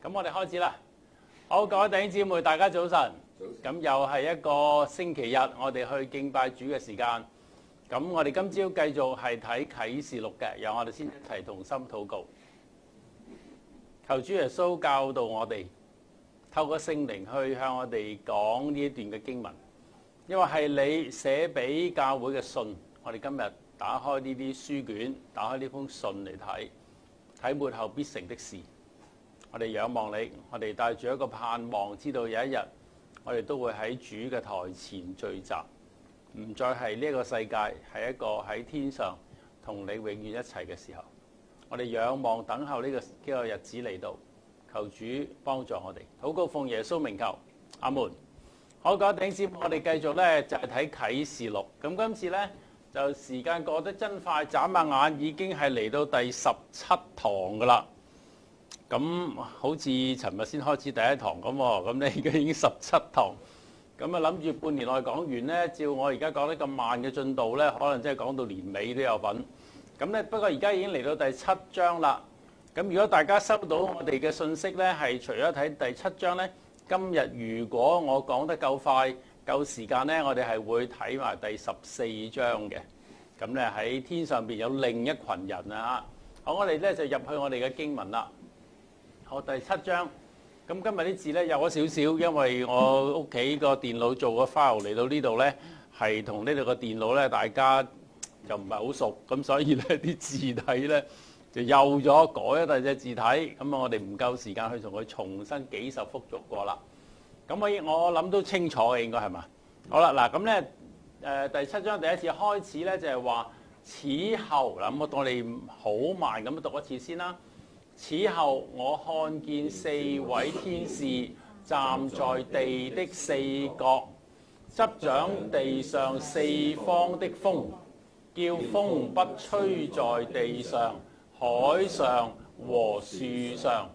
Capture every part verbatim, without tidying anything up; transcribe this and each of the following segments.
咁我哋開始啦。好，各位弟兄姊妹，大家早晨。咁又係一個星期日，我哋去敬拜主嘅時間。咁我哋今朝繼續係睇啟示錄嘅，由我哋先一齊同心禱告，求主耶穌教導我哋，透過聖靈去向我哋講呢一段嘅經文，因為係你寫俾教會嘅信，我哋今日打開呢啲書卷，打開呢封信嚟睇，睇末後必成的事。我哋仰望你，我哋帶住一個盼望，知道有一日我哋都會喺主嘅台前聚集，唔再係呢個世界，係一個喺天上同你永遠一齊嘅時候。我哋仰望等候呢個呢個日子嚟到，求主幫助我哋。禱告奉耶穌名求，阿門。好，各位弟兄姊妹，我哋繼續咧就係睇啟示錄。咁今次咧就時間過得真快，眨下眼已經係嚟到第十七堂噶啦。咁好似尋日先開始第一堂咁喎，咁咧而家已經十七堂，咁啊諗住半年內講完呢，照我而家講得咁慢嘅進度呢，可能真係講到年尾都有份。咁呢，不過而家已經嚟到第七章啦。咁如果大家收到我哋嘅信息呢，係除咗睇第七章呢，今日如果我講得夠快夠時間呢，我哋係會睇埋第十四章嘅。咁呢，喺天上邊有另一群人啊！好，我哋呢就入去我哋嘅經文啦。好，第七章，咁今日啲字咧有咗少少，因為我屋企個電腦做個 file 嚟到呢度咧，係同呢度個電腦咧大家就唔係好熟，咁所以咧啲字體咧就幼咗，改咗第隻字體，咁啊我哋唔夠時間去同佢重新幾十幅做過啦。咁我我諗都清楚嘅應該係嘛？好啦，嗱咁咧誒第七章第一次開始咧就係話此後嗱，咁我我哋好慢咁讀一次先啦。此後，我看見四位天使站在地的四角，執掌地上四方的風，叫風不吹在地上、海上和樹上。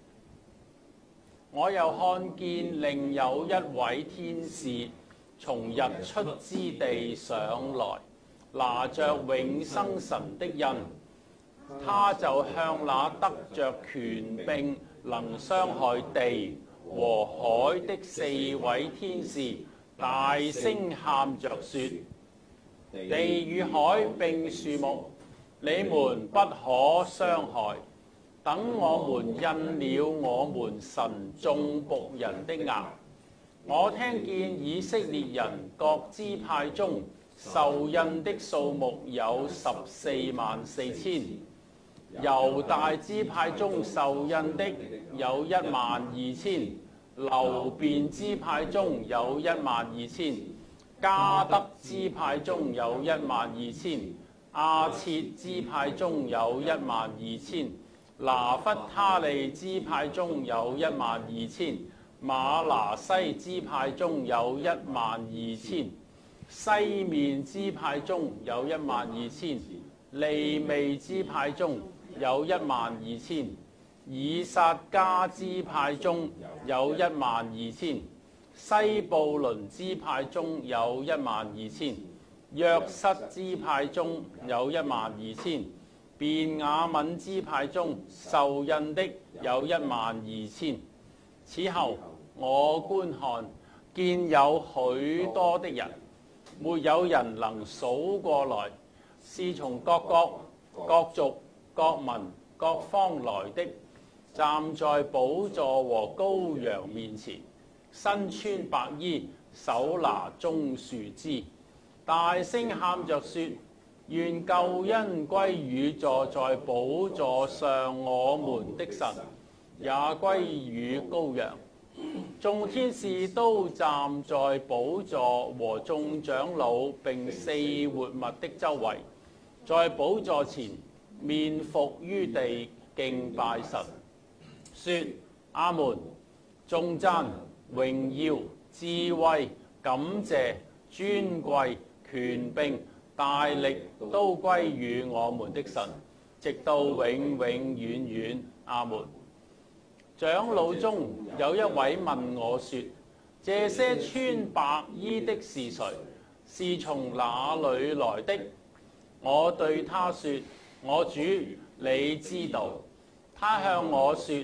我又看見另有一位天使從日出之地上來，拿着永生神的印。他就向那得着權柄能傷害地和海的四位天使大聲喊着說：地與海並樹木，你們不可傷害，等我們印了我們神眾僕人的額。我聽見以色列人各支派中受印的數目有十四萬四千。猶大支派中受印的有一萬二千，流便支派中有一萬二千，迦得支派中有一萬二千，亞設支派中有一萬二千，拿弗他利支派中有一萬二千，瑪拿西支派中有一萬二千，西面支派中有一萬二千，利未支派中有一萬二千，以撒迦支派中有一萬二千，西布倫支派中有一萬二千，約瑟支派中有一萬二千，便雅憫支派中受印的有一萬二千。此後我觀看，見有許多的人，沒有人能數過來，是從各國、各族、各民各方來的，站在寶座和羔羊面前，身穿白衣，手拿棕樹枝，大聲喊着說：願救恩歸於坐在寶座上我們的神，也歸於羔羊。眾天使都站在寶座和眾長老並四活物的周圍，在寶座前面伏於地敬拜神，說：阿門！頌讚、榮耀、智慧、感謝、尊貴、權柄、大力都歸於我們的神，直到永永遠遠。阿門。長老中有一位問我說：這些穿白衣的是誰？是從哪裏來的？我對他說：我主，你知道。他向我說：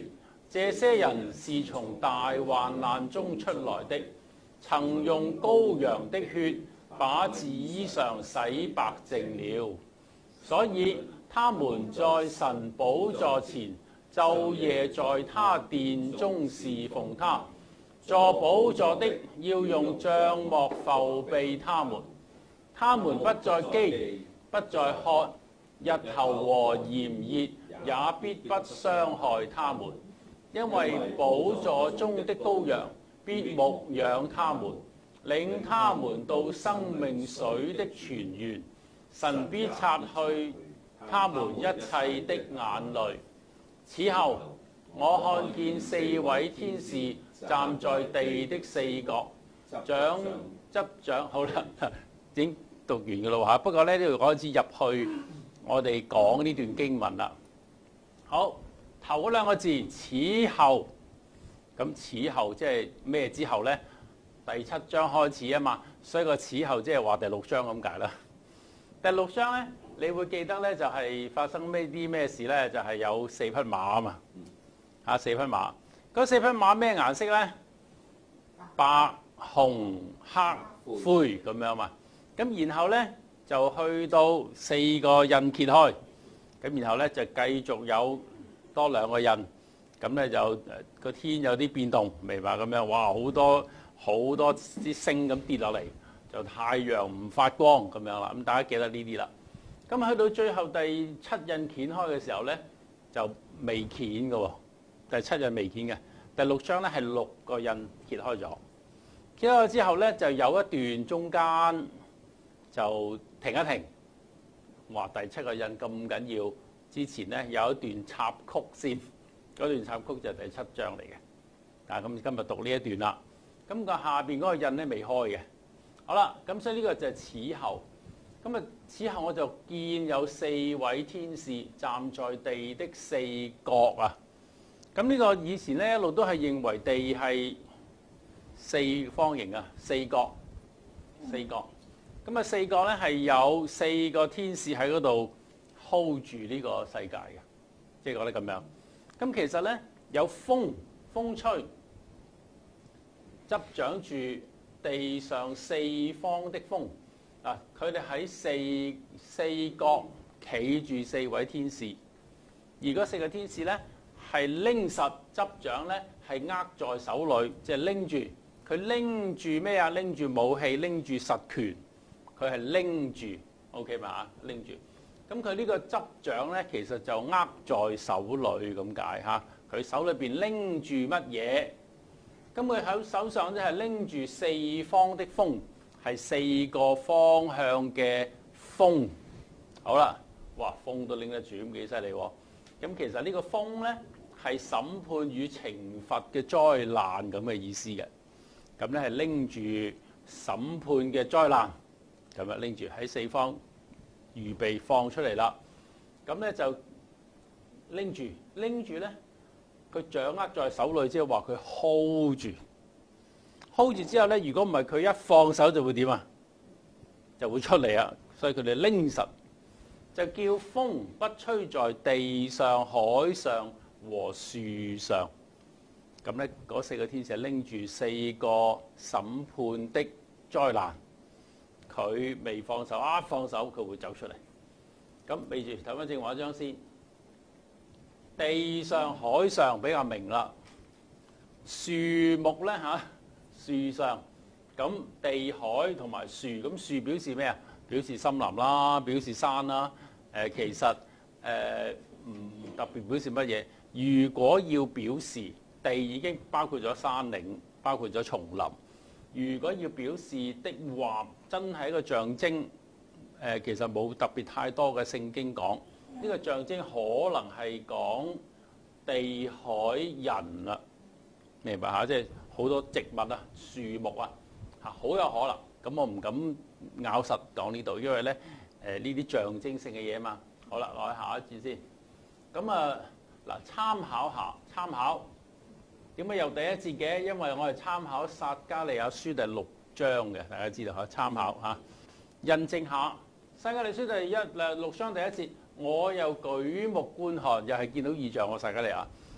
這些人是從大患難中出來的，曾用羔羊的血把自衣裳洗白淨了，所以他們在神寶座前晝夜在他殿中侍奉他。坐寶座的要用帳幕覆庇他們，他們不再饑，不再渴，日頭和炎熱也必不傷害他們，因為寶座中的羔羊必牧養他們，領他們到生命水的泉源。神必擦去他們一切的眼淚。此後，我看見四位天使站在地的四角，掌執掌。好啦，已經讀完嘅啦嚇。不過咧，呢度開始入去我哋講呢段經文啦。好，頭嗰兩個字，此後。咁此後即係咩之後咧？第七章開始啊嘛，所以個此後即係話第六章咁解啦。第六章咧，你會記得咧就係發生咩啲咩事咧？就係有四匹馬啊嘛，嚇四匹馬。嗰四匹馬咩顏色咧？白、紅、黑、灰咁樣嘛。咁然後咧就去到四個印揭開，咁然後咧就繼續有多兩個印，咁咧就個天有啲變動，明白咁樣？哇！好多好多啲星咁跌落嚟，就太陽唔發光咁樣啦。咁大家記得呢啲啦。咁去到最後第七印掀開嘅時候咧，就未掀嘅喎。第七印未掀嘅，第六章咧係六個印揭開咗。揭開咗之後咧，就有一段中間就停一停。哇！第七個印咁緊要，之前咧有一段插曲先，嗰段插曲就係第七章嚟嘅。啊，咁今日讀呢一段啦。咁個下邊嗰個印咧未開嘅。好啦，咁所以呢個就係此後。咁啊，此後我就見有四位天使站在地的四角啊。咁呢個以前咧一路都係認為地係四方形啊，四角，四角。咁啊，四角咧係有四個天使喺嗰度 hold 住呢個世界嘅，即係覺得咁樣。咁其實咧有風，風吹，執掌住地上四方的風。啊，佢哋喺四四角企住四位天使，而嗰四個天使咧係拎實執掌咧係握在手裏，即係拎住佢拎住咩啊？拎住武器，拎住實權，佢係拎住 ，OK 嘛？拎住。咁佢呢個執掌咧，其實就握在手裏咁解嚇。佢手裏邊拎住乜嘢？咁佢喺手上咧係拎住四方的風。係四個方向嘅風，好啦，哇，風都拎得住，咁幾犀利喎！咁其實呢個風咧係審判與懲罰嘅災難咁嘅意思嘅，咁咧係拎住審判嘅災難，咁啊拎住喺四方預備放出嚟啦，咁咧就拎住拎住咧，佢掌握在手裏，即係話佢 hold 住。hold 住之後咧，如果唔係佢一放手就會點啊？就會出嚟啊！所以佢哋拎實，就叫風不吹在地上、海上和樹上。咁咧，嗰四個天使拎住四個審判的災難，佢未放手，一放手佢會走出嚟。咁，記住睇翻正話張先。地上、海上比較明啦，樹木咧嚇。樹上，咁地海同埋樹，咁樹表示咩啊？表示森林啦，表示山啦。誒、呃，其實誒唔、呃、特別表示乜嘢。如果要表示地已經包括咗山嶺，包括咗叢林。如果要表示的話，真係一個象徵。誒、呃，其實冇特別太多嘅聖經講呢、這個象徵，可能係講地海人啦。明白下，即係。好多植物啊、樹木啊，嚇好有可能。咁我唔敢咬實講呢度，因為咧誒呢啲、呃、象徵性嘅嘢嘛。好啦，我下一節先。咁啊嗱，參考下參考點解又第一節嘅？因為我係參考撒迦利亞書第六章嘅，大家知道嚇。參考嚇，印證下撒迦利亞書第一誒六章第一節。我又舉目觀看，又係見到異象喎，撒迦利亞。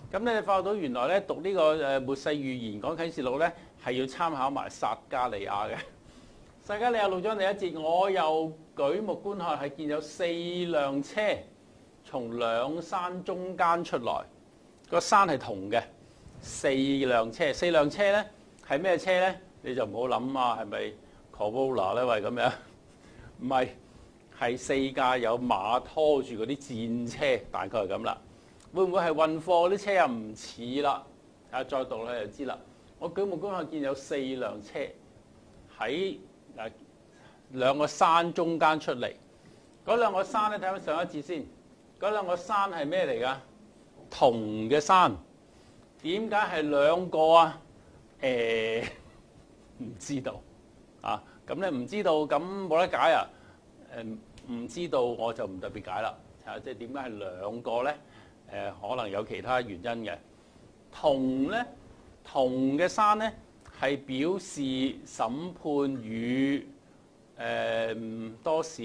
咁咧，你發覺到原來咧讀呢個誒末世預言講啟示錄咧，係要參考埋撒迦利亞嘅。撒迦利亞六章第一節，我又舉目觀看，係見有四輛車從兩山中間出來，個山係銅嘅。四輛車，四輛車咧係咩車咧？你就唔好諗啊，係咪 Corolla 咧？喂，咁樣唔係，係四架有馬拖住嗰啲戰車，大概係咁啦。會唔會係運貨啲車啊？唔似啦。啊，再讀咧就知啦。我舉目觀看見有四輛車喺誒兩個山中間出嚟。嗰兩個山咧，睇翻上一節先。嗰兩個山係咩嚟㗎？銅嘅山。點解係兩個啊？誒、欸，唔知道啊。咁咧唔知道，咁冇得解啊。誒，唔知道我就唔特別解啦。啊，即係點解係兩個咧？誒，可能有其他原因嘅。銅咧，銅嘅山咧係表示審判與誒、呃、多少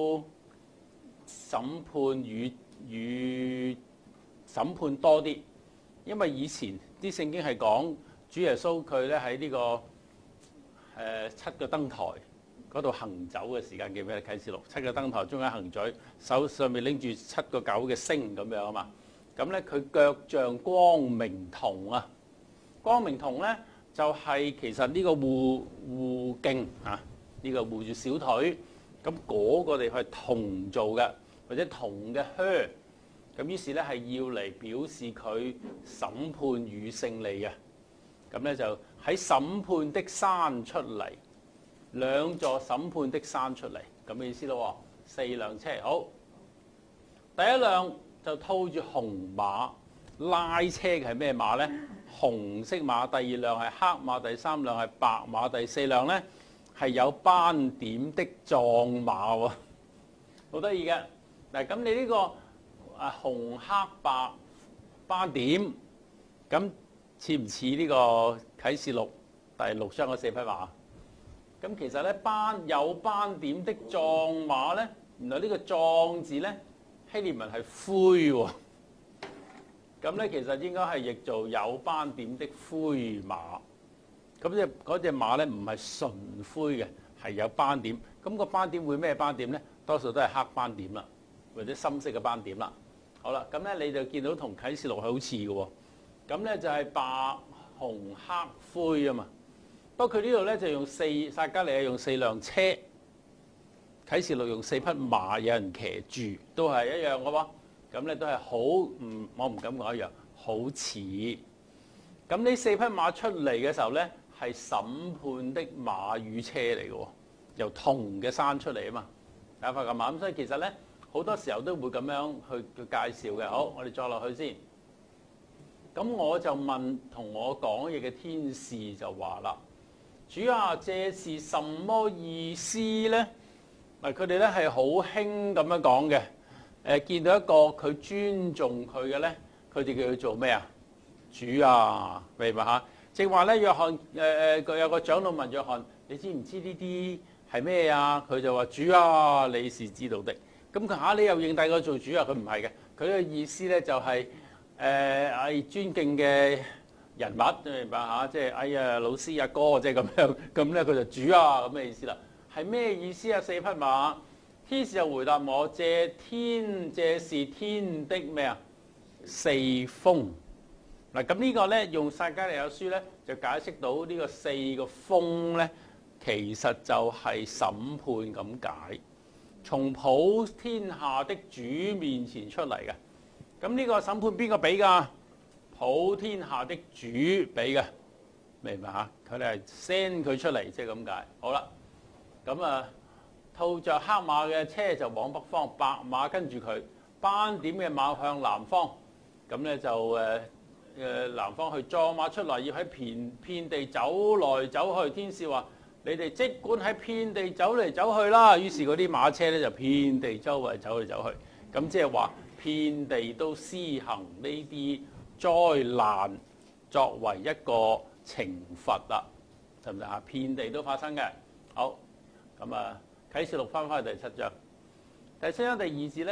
審判與與審判多啲，因為以前啲聖經係講主耶穌佢咧喺呢個誒、呃、七個燈台嗰度行走嘅時間，記唔記得啟示錄？七個燈台中間行走，手上面拎住七個九嘅星咁樣啊嘛。咁咧佢腳像光明銅啊，光明銅咧就係、是、其實呢個護護頸啊，呢、這個護住小腿，咁嗰個地方係銅做嘅，或者銅嘅靴，咁於是咧係要嚟表示佢審判與勝利嘅。咁咧就喺審判的山出嚟，兩座審判的山出嚟，咁嘅意思咯。四輛車，好，第一輛就套住紅馬，拉車嘅係咩馬咧？紅色馬。第二輛係黑馬，第三輛係白馬，第四輛咧係有斑點的壯馬喎，好得意嘅。嗱，咁你呢個啊紅黑白斑點，咁似唔似呢個啟示錄第六章嗰四匹馬？咁其實咧斑有斑點的壯馬咧，原來呢個壯字咧希臘文係灰喎，咁咧其實應該係譯做有斑點的灰馬。咁即係嗰隻馬咧唔係純灰嘅，係有斑點。咁個斑點會咩斑點咧？多數都係黑斑點啦，或者深色嘅斑點啦。好啦，咁咧你就見到同啟示錄係好似嘅喎。咁咧就係白、紅、黑、灰啊嘛。不過佢呢度咧就用四撒迦利亞用四輛車，啟示錄用四匹馬，有人騎住，都係一樣嘅喎。咁咧都係好唔，我唔敢講一樣，好似。咁呢四匹馬出嚟嘅時候咧，係審判的馬與車嚟嘅喎，由銅嘅山出嚟啊嘛。大家發覺嘛？咁所以其實咧好多時候都會咁樣去去介紹嘅。好，我哋再落去先。咁我就問同我講嘢嘅天使就話啦：主啊，這是什麼意思咧？嗱，佢哋咧係好興咁樣講嘅。誒，見到一個佢尊重佢嘅咧，佢哋叫佢做咩啊？主啊，明白嚇？正話咧，約翰誒誒，佢有個長老問約翰：你知唔知呢啲係咩啊？佢就話：主啊，你是知道的。咁佢嚇你又認第二個做主啊？佢唔係嘅，佢嘅意思咧就係誒係尊敬嘅人物，明白嚇？即係哎呀老師阿哥，即係咁樣。咁咧佢就主啊咁嘅意思啦。係咩意思啊？四匹馬。天使就回答我：這天，這是天的咩啊？四風。嗱，咁呢個咧用撒迦利亞書咧就解釋到呢個四個風咧，其實就係審判咁解，從普天下的主面前出嚟嘅。咁呢個審判邊個俾㗎？普天下的主俾嘅，明白嚇？佢哋係 send 佢出嚟，即係咁解。好啦，咁啊。套着黑馬嘅車就往北方，白馬跟住佢，斑點嘅馬向南方。咁咧就誒誒、呃、南方去，壯馬出來要喺遍遍地走來走去。天使話：你哋即管喺遍地走嚟走去啦。於是嗰啲馬車咧就遍地周圍走嚟走去。咁即係話遍地都施行呢啲災難作為一個懲罰啦，係唔係啊？遍地都發生嘅。好，咁啊。啟示錄翻返去第七章，第七章第二節咧，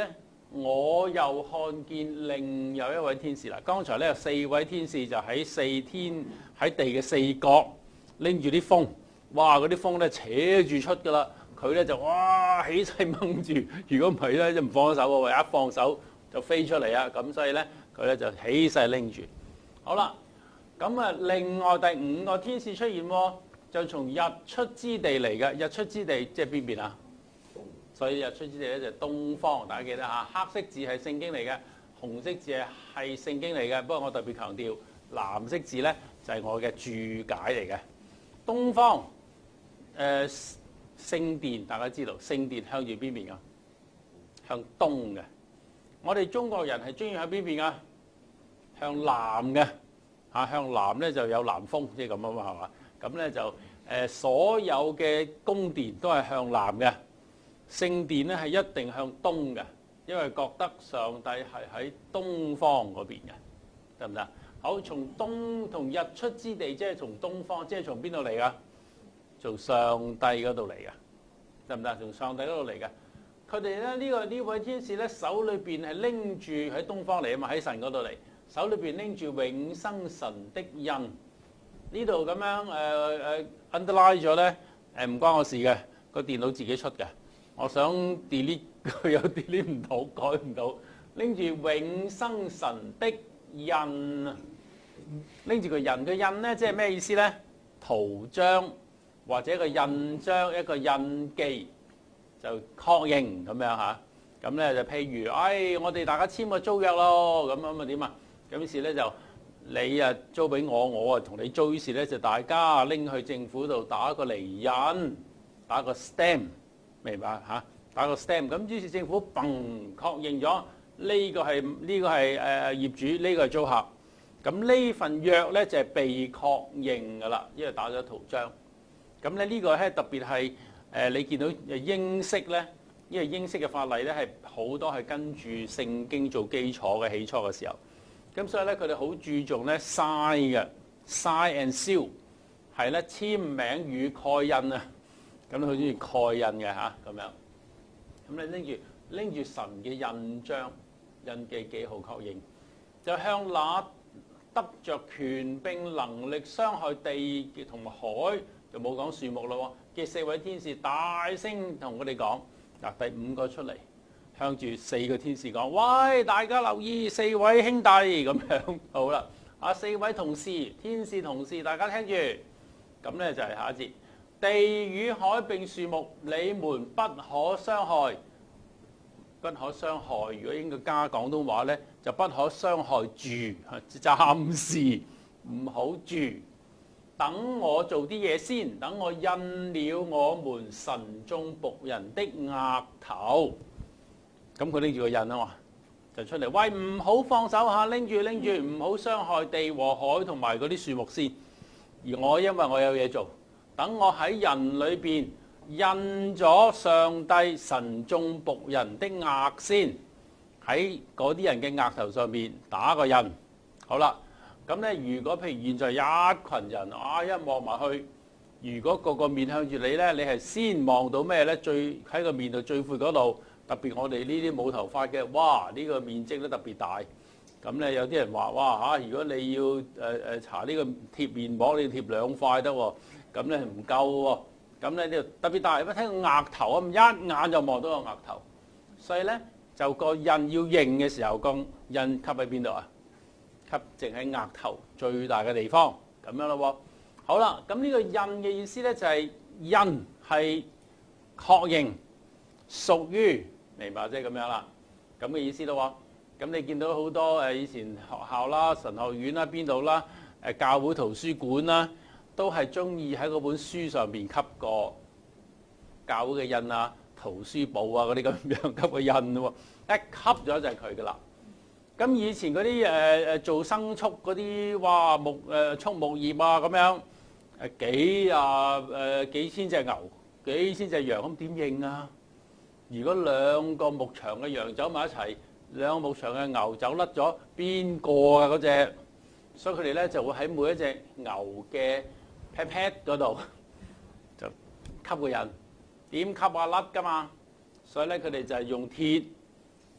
我又看見另有一位天使啦。剛才咧有四位天使就喺四天喺地嘅四角拎住啲風，哇！嗰啲風咧扯住出㗎啦，佢咧就哇起勢掹住，如果唔係咧就唔放手喎，一放手就飛出嚟啊！咁所以咧佢咧就起勢拎住。好啦，咁啊另外第五個天使出現喎，就從日出之地嚟嘅。日出之地即係邊邊啊？所以日出之地咧就係東方，大家記得嚇。黑色字係聖經嚟嘅，紅色字係係聖經嚟嘅。不過我特別強調，藍色字咧就係我嘅注解嚟嘅。東方，誒、呃、聖殿，大家知道聖殿向住邊邊㗎？向東嘅。我哋中國人係中意喺邊邊㗎？向南嘅嚇，向南咧就有南風，即係咁啊嘛，係嘛？咁咧就誒、呃、所有嘅宮殿都係向南嘅。聖殿咧係一定向東嘅，因為覺得上帝係喺東方嗰邊嘅，得唔得？好，從東同日出之地，即係從東方，即係從邊度嚟噶？從上帝嗰度嚟嘅，得唔得？從上帝嗰度嚟嘅。佢哋咧呢個呢位天使咧手裏邊係拎住喺東方嚟啊嘛，喺神嗰度嚟，手裏邊拎住永生神的印。呢度咁樣誒誒 underline 咗咧，誒唔關我事嘅，個電腦自己出嘅。我想 delete 佢又 delete 唔到，改唔到。拎住永生神的印，拎住個印嘅印咧，即係咩意思咧？圖章或者個印章，一個印記就確認咁樣嚇。咁咧就譬如，哎，我哋大家簽個租約咯，咁咁啊點啊？咁於是咧就你啊租俾我，我啊同你租，於是咧就大家拎去政府度打個釐印，打個 stamp。明白嚇？打個 stamp， 咁於是政府砰確認咗呢個係呢個係誒業主，呢個係租客。咁呢份約咧就係被確認㗎啦，因為打咗圖章。咁咧呢個咧特別係誒你見到英式咧，因為英式嘅法例咧係好多係跟住聖經做基礎嘅，起初嘅時候。咁所以咧佢哋好注重咧 sign 嘅 sign and seal， 係咧簽名與蓋印啊。咁佢中意蓋印嘅嚇，咁樣。咁你拎住拎住神嘅印章、印記記號確認，就向那得着權柄能力傷害地同海，就冇講樹木咯嘅四位天使大聲同佢哋講。嗱，第五個出嚟，向住四個天使講：喂，大家留意，四位兄弟咁樣。好啦，啊四位同事，天使同事，大家聽住。咁咧就係下一節。地與海並樹木，你們不可傷害，不可傷害。如果應該加廣東話咧，就不可傷害住，暫時唔好住。等我做啲嘢先，等我印了我們神眾僕人的額頭。咁佢拎住個印啊嘛，就出嚟，喂，唔好放手下，拎住拎住，唔好傷害地和海同埋嗰啲樹木先。而我因為我有嘢做。等我喺人裏邊印咗上帝神眾僕人的額先，喺嗰啲人嘅額頭上面打個印。好啦，咁咧如果譬如現在一群人啊，一望埋去，如果個個面向住你咧，你係先望到咩咧？最喺個面度最闊嗰度，特別我哋呢啲冇頭髮嘅，哇！呢個面積都特別大。咁咧有啲人話：哇嚇！如果你要誒誒搽呢個貼面膜，你要貼兩塊得喎。咁咧唔夠喎，咁咧呢特別大，一睇個額頭啊，一眼就望到個額頭，所以咧就個印要認嘅時候，個印吸喺邊度啊？吸淨喺額頭最大嘅地方，咁樣咯喎。好啦，咁呢個印嘅意思咧就係印係確認屬於，明白即係咁樣啦，咁嘅意思咯喎。咁你見到好多誒以前學校啦、神學院啦、邊度啦、誒教會圖書館啦。都係中意喺嗰本書上邊吸個教會嘅印啊、圖書部啊嗰啲咁樣吸個印喎，一吸咗就係佢噶啦。咁以前嗰啲誒誒做牲畜嗰啲，哇牧誒畜牧業啊咁樣，誒幾啊誒幾千隻牛、幾千隻羊，咁點認啊？如果兩個牧場嘅羊走埋一齊，兩個牧場嘅牛走甩咗，邊個啊嗰隻？所以佢哋咧就會喺每一隻牛嘅pat pat 嗰度就吸個印，點吸啊甩噶嘛，所以咧佢哋就係用鐵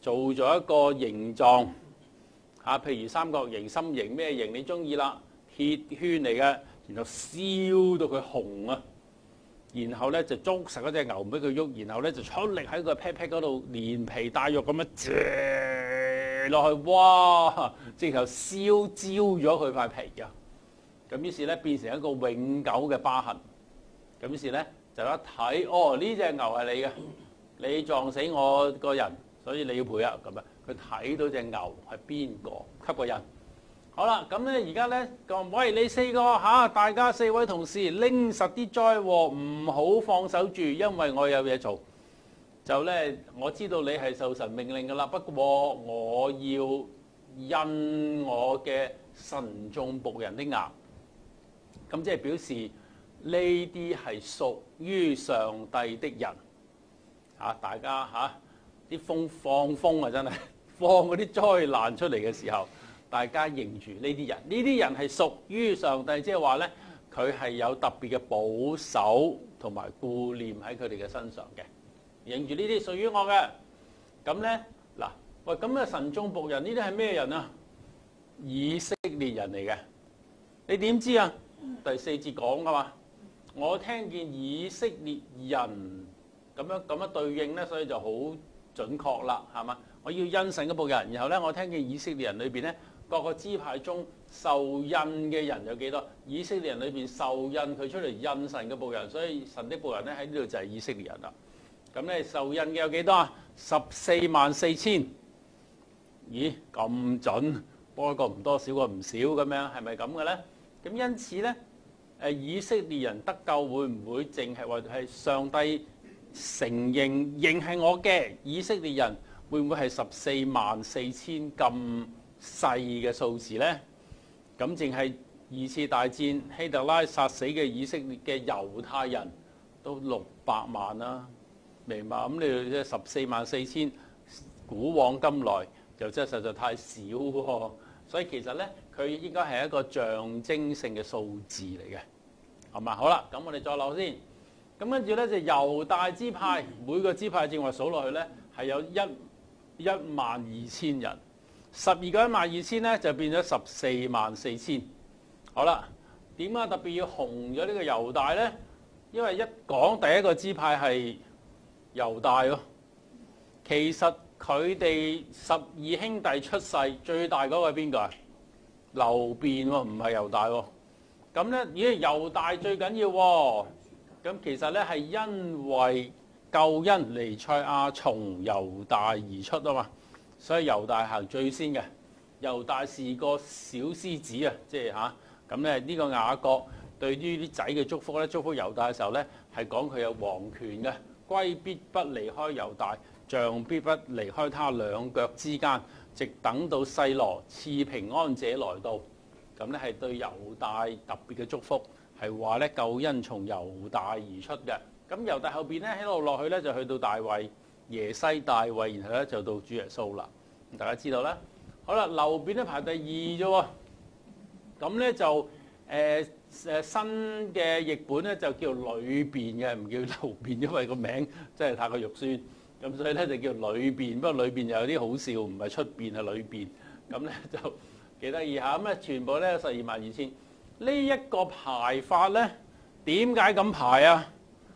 做咗一個形狀嚇，譬如三角形、心形咩形你中意啦，鐵圈嚟嘅，然後燒到佢紅啊，然後咧就捉實嗰隻牛唔俾佢喐，然後咧就出力喺個 pat pat 嗰度連皮帶肉咁樣嚼落去，哇！直頭燒焦咗佢塊皮㗎。咁於是咧變成一個永久嘅疤痕。咁於是咧就一睇，哦，呢隻牛係你嘅，你撞死我個人，所以你要賠啊咁啊。佢睇到隻牛係邊個，吸個印。好啦，咁咧而家咧講，喂，你四個嚇、啊，大家四位同事拎實啲災禍，唔好放手住，因為我有嘢做。就咧，我知道你係受神命令㗎啦，不過我要印我嘅神眾僕人的額。咁即係表示呢啲係屬於上帝的人。啊，大家嚇啲、啊、風放風啊，真係放嗰啲災難出嚟嘅時候。大家認住呢啲人，呢啲人係屬於上帝，即係話咧，佢係有特別嘅保守同埋顧念喺佢哋嘅身上嘅。認住呢啲屬於我嘅，咁咧嗱，喂，咁嘅神眾僕人呢啲係咩人啊？以色列人嚟嘅，你點知啊？第四節講噶嘛，我聽見以色列人咁樣咁樣對應咧，所以就好準確啦，係嘛？我要因神嘅僕人，然後咧我聽見以色列人裏邊咧。各個支派中受印嘅人有幾多？以色列人裏邊受印，佢出嚟印神嘅僕人，所以神的僕人咧喺呢度就係以色列人啦。咁咧受印嘅有幾多啊？十四萬四千。咦，咁準？多過唔多，少過唔少咁樣，係咪咁嘅咧？咁因此咧，誒以色列人得救會唔會淨係話係上帝承認認係我嘅以色列人，會唔會係十四萬四千咁細嘅數字呢？咁淨係二次大戰希特拉殺死嘅以色列嘅猶太人都六百萬啦，明白？咁你即係十四萬四千，古往今來就真係實在太少喎。所以其實呢，佢應該係一個象徵性嘅數字嚟嘅，係嘛？好啦，咁我哋再落先。咁跟住呢，就猶大支派，每個支派正話數落去呢，係有一一萬二千人。十二個一萬二千咧，就變咗十四萬四千。好啦，點解特別要紅咗呢個猶大咧？因為一講第一個支派係猶大喎。其實佢哋十二兄弟出世最大嗰個係邊個啊？流便喎，唔係猶大喎。咁咧，咦？猶大最緊要喎。咁其實咧係因為救恩彌賽亞從猶大而出啊嘛。所以猶大行最先嘅，猶大是個小獅子啊，即係嚇咁咧。呢個雅各對於啲仔嘅祝福咧，祝福猶大嘅時候咧，係講佢有皇權嘅，龜必不離開猶大，杖必不離開他兩腳之間，直等到細羅賜平安者來到。咁咧係對猶大特別嘅祝福，係話咧救恩從猶大而出嘅。咁猶大後邊咧一路落去咧就去到大衛。耶西、大衛，然後咧就到主耶穌啦。大家知道啦。好啦，流便咧排第二啫喎。咁咧就誒誒、呃、新嘅譯本咧就叫呂便嘅，唔叫流便，因為個名真係太過肉酸。咁所以咧就叫呂便。不過呂便又有啲好笑，唔係出便係呂便。咁咧就幾得意下。咁咧全部咧十二萬二千。呢一個排法咧點解咁排啊？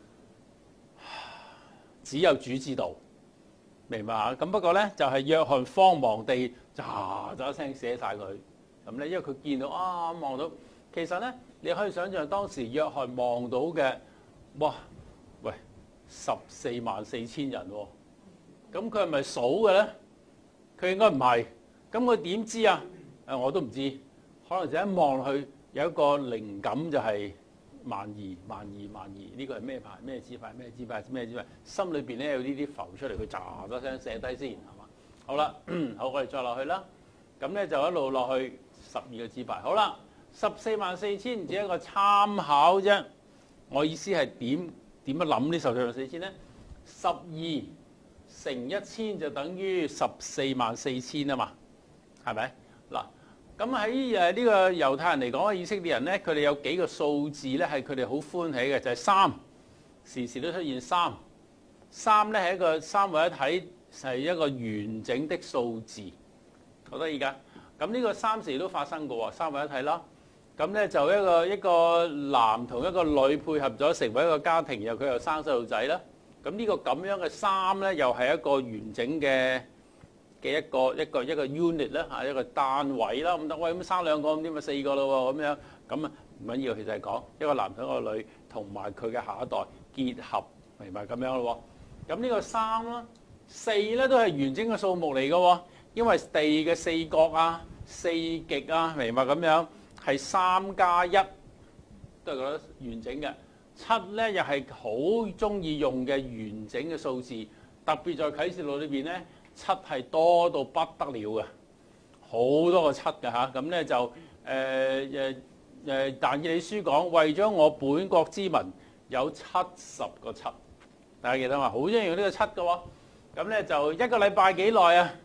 只有主知道，明白啊？咁不過咧，就係、是、約翰慌忙地喳喳聲寫晒佢。咁咧，因為佢見到啊，望到，其實咧，你可以想象當時約翰望到嘅，哇，喂，十四萬四千人喎、哦。咁佢係咪數嘅咧？佢應該唔係。咁佢點知啊？誒，我都唔知。可能就一望落去有一個靈感就係、是。萬二萬二萬二，呢個係咩牌？咩支派？咩支派？咩支派？心裏邊咧有呢啲浮出嚟，佢喳喳聲寫低先，係嘛？好啦，好，我哋再落去啦。咁咧就一路落去十二個支派。好啦，十四萬四千只係一個參考啫。我意思係點點樣諗呢？十四萬四千咧，十二乘一千就等於十四萬四千啊嘛，係咪？嗱。咁喺誒呢個猶太人嚟講，以色列人咧，佢哋有幾個數字咧，係佢哋好歡喜嘅，就係、是、三，時時都出現三。三咧係一個三位一體係一個完整的數字，好得意㗎。咁呢個三時都發生過喎，三位一體啦。咁咧就一個一個男同一個女配合咗成為一個家庭，然後佢又生細路仔啦。咁呢個咁樣嘅三咧，又係一個完整嘅嘅一個一個一個 unit 啦嚇，一個單位啦。咁得喂咁生兩個咁點咪四個咯喎咁樣。咁啊唔緊要，其實係講一個男同一個女同埋佢嘅下一代結合，明白咁樣咯喎。咁呢個三啦、四咧都係完整嘅數目嚟嘅喎，因為地嘅四角啊、四極啊，明白咁樣。係三加一都係覺得完整嘅。七咧又係好中意用嘅完整嘅數字，特別在啟示錄裏邊咧，七係多到不得了嘅，好多個七嘅嚇。咁咧就誒誒誒，但以理書講為咗我本國之民有七十個七，大家記得嘛？好中意用呢個七嘅喎。咁咧就一個禮拜幾耐啊？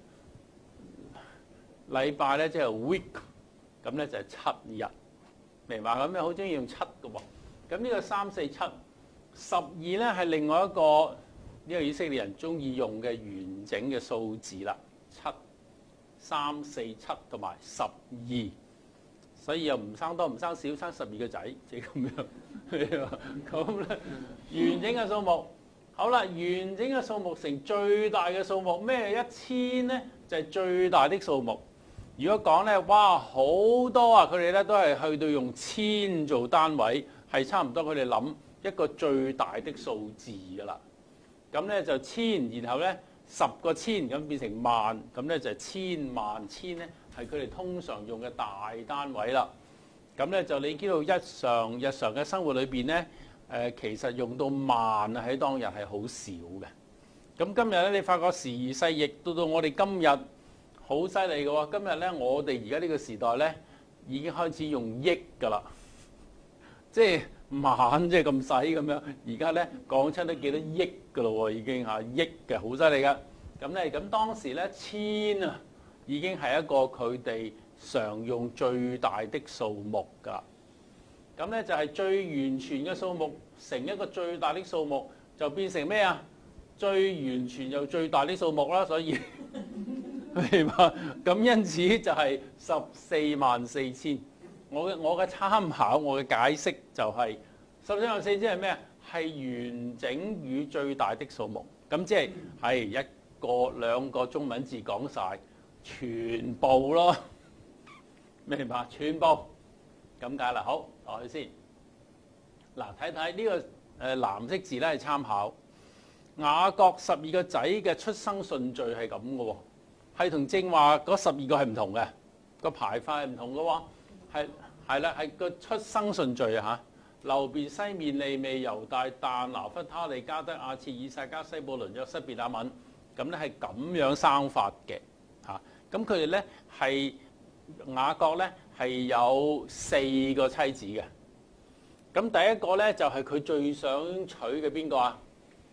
禮拜咧即係 week。咁咧就係七日，明白咁樣好中意用七嘅喎。咁呢個三四七十二咧係另外一個呢、呢個以色列人中意用嘅完整嘅數字啦。七三四七同埋十二，所以又唔生多唔生少，生十二個仔，即係咁樣。咁咧完整嘅數目，好啦，完整嘅數目乘最大嘅數目，咩一千咧就係、是、最大的數目。如果講咧，哇好多啊！佢哋咧都係去到用千做單位，係差唔多佢哋諗一個最大的數字㗎啦。咁咧就千，然後咧十個千咁變成萬，咁咧就係千萬千咧係佢哋通常用嘅大單位啦。咁咧就你知道日常日常嘅生活裏邊咧，誒其實用到萬啊喺當日係好少嘅。咁今日咧你發覺時移世易，到到我哋今日。好犀利嘅喎！今日咧，我哋而家呢個時代咧，已經開始用億㗎啦，即係萬即係咁細咁樣。而家咧講親都幾多億㗎咯喎，已經嚇億嘅，好犀利㗎。咁咧，咁當時咧千啊，已經係一個佢哋常用最大的數目㗎。咁咧就係最完全嘅數目乘一個最大的數目，就變成咩啊？最完全又最大的數目啦，所以。明白，咁因此就係十四萬四千。我嘅我嘅參考，我嘅解釋就係十四萬四千係咩啊？係完整與最大的數目。咁即係係一個兩個中文字講晒，全部咯。明白，全部咁解啦。好，落去先。嗱，睇睇呢個誒藍色字咧係參考雅各十二個仔嘅出生順序係咁嘅喎。係同正話嗰十二個係唔同嘅，個排法係唔同嘅喎，係係啦，係個出生順序啊嚇。流便、西面、利未、猶大、但、拿弗他利、加得、亞設、以撒迦、西布倫、約瑟、便雅憫，咁咧係咁樣生法嘅嚇。咁佢哋咧係雅各咧係有四個妻子嘅。咁第一個咧就係、是、佢最想娶嘅邊個啊？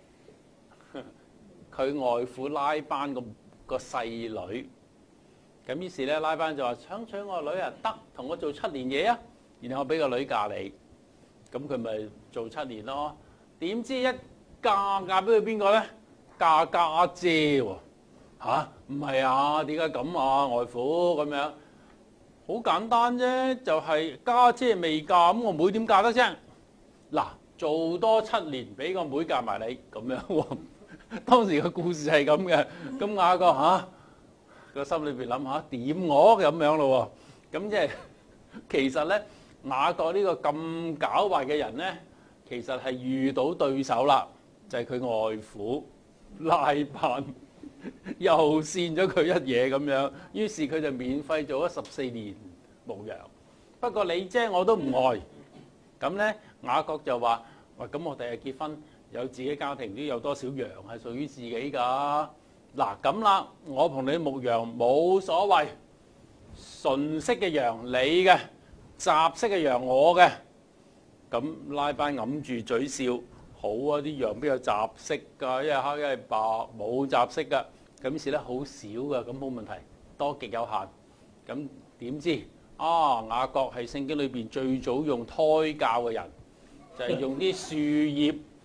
佢外父拉班個。個細女，咁於是咧拉班就話想娶我個女啊，得同我做七年嘢啊，然後我俾個女嫁你，咁佢咪做七年咯。點知一嫁嫁俾佢邊個咧？嫁家姐喎，吓？唔係啊？點解咁啊？外父咁樣，好簡單啫，就係家姐未嫁，咁我妹點嫁得啫？嗱，做多七年俾個妹嫁埋你，咁樣喎。當時個故事係咁嘅，咁雅各嚇個心裏邊諗下點我咁樣咯喎，咁即係其實咧雅各呢個咁狡猾嘅人咧，其實係遇到對手啦，就係佢外父拉班又扇咗佢一嘢咁樣，於是佢就免費做咗十四年牧羊。不過你啫我都唔愛，咁咧雅各就話：喂，咁我第日結婚。有自己家庭都有多少羊係屬於自己㗎？嗱咁啦，我同你牧羊冇所謂，純色嘅羊你嘅，雜色嘅羊我嘅。咁拉班揞住嘴笑，好啊！啲羊邊有雜色㗎？一係黑一係白，冇雜色㗎。咁於是咧好少㗎，咁冇問題，多極有限。咁點知啊？雅各係聖經裏邊最早用胎教嘅人，就係、是、用啲樹葉。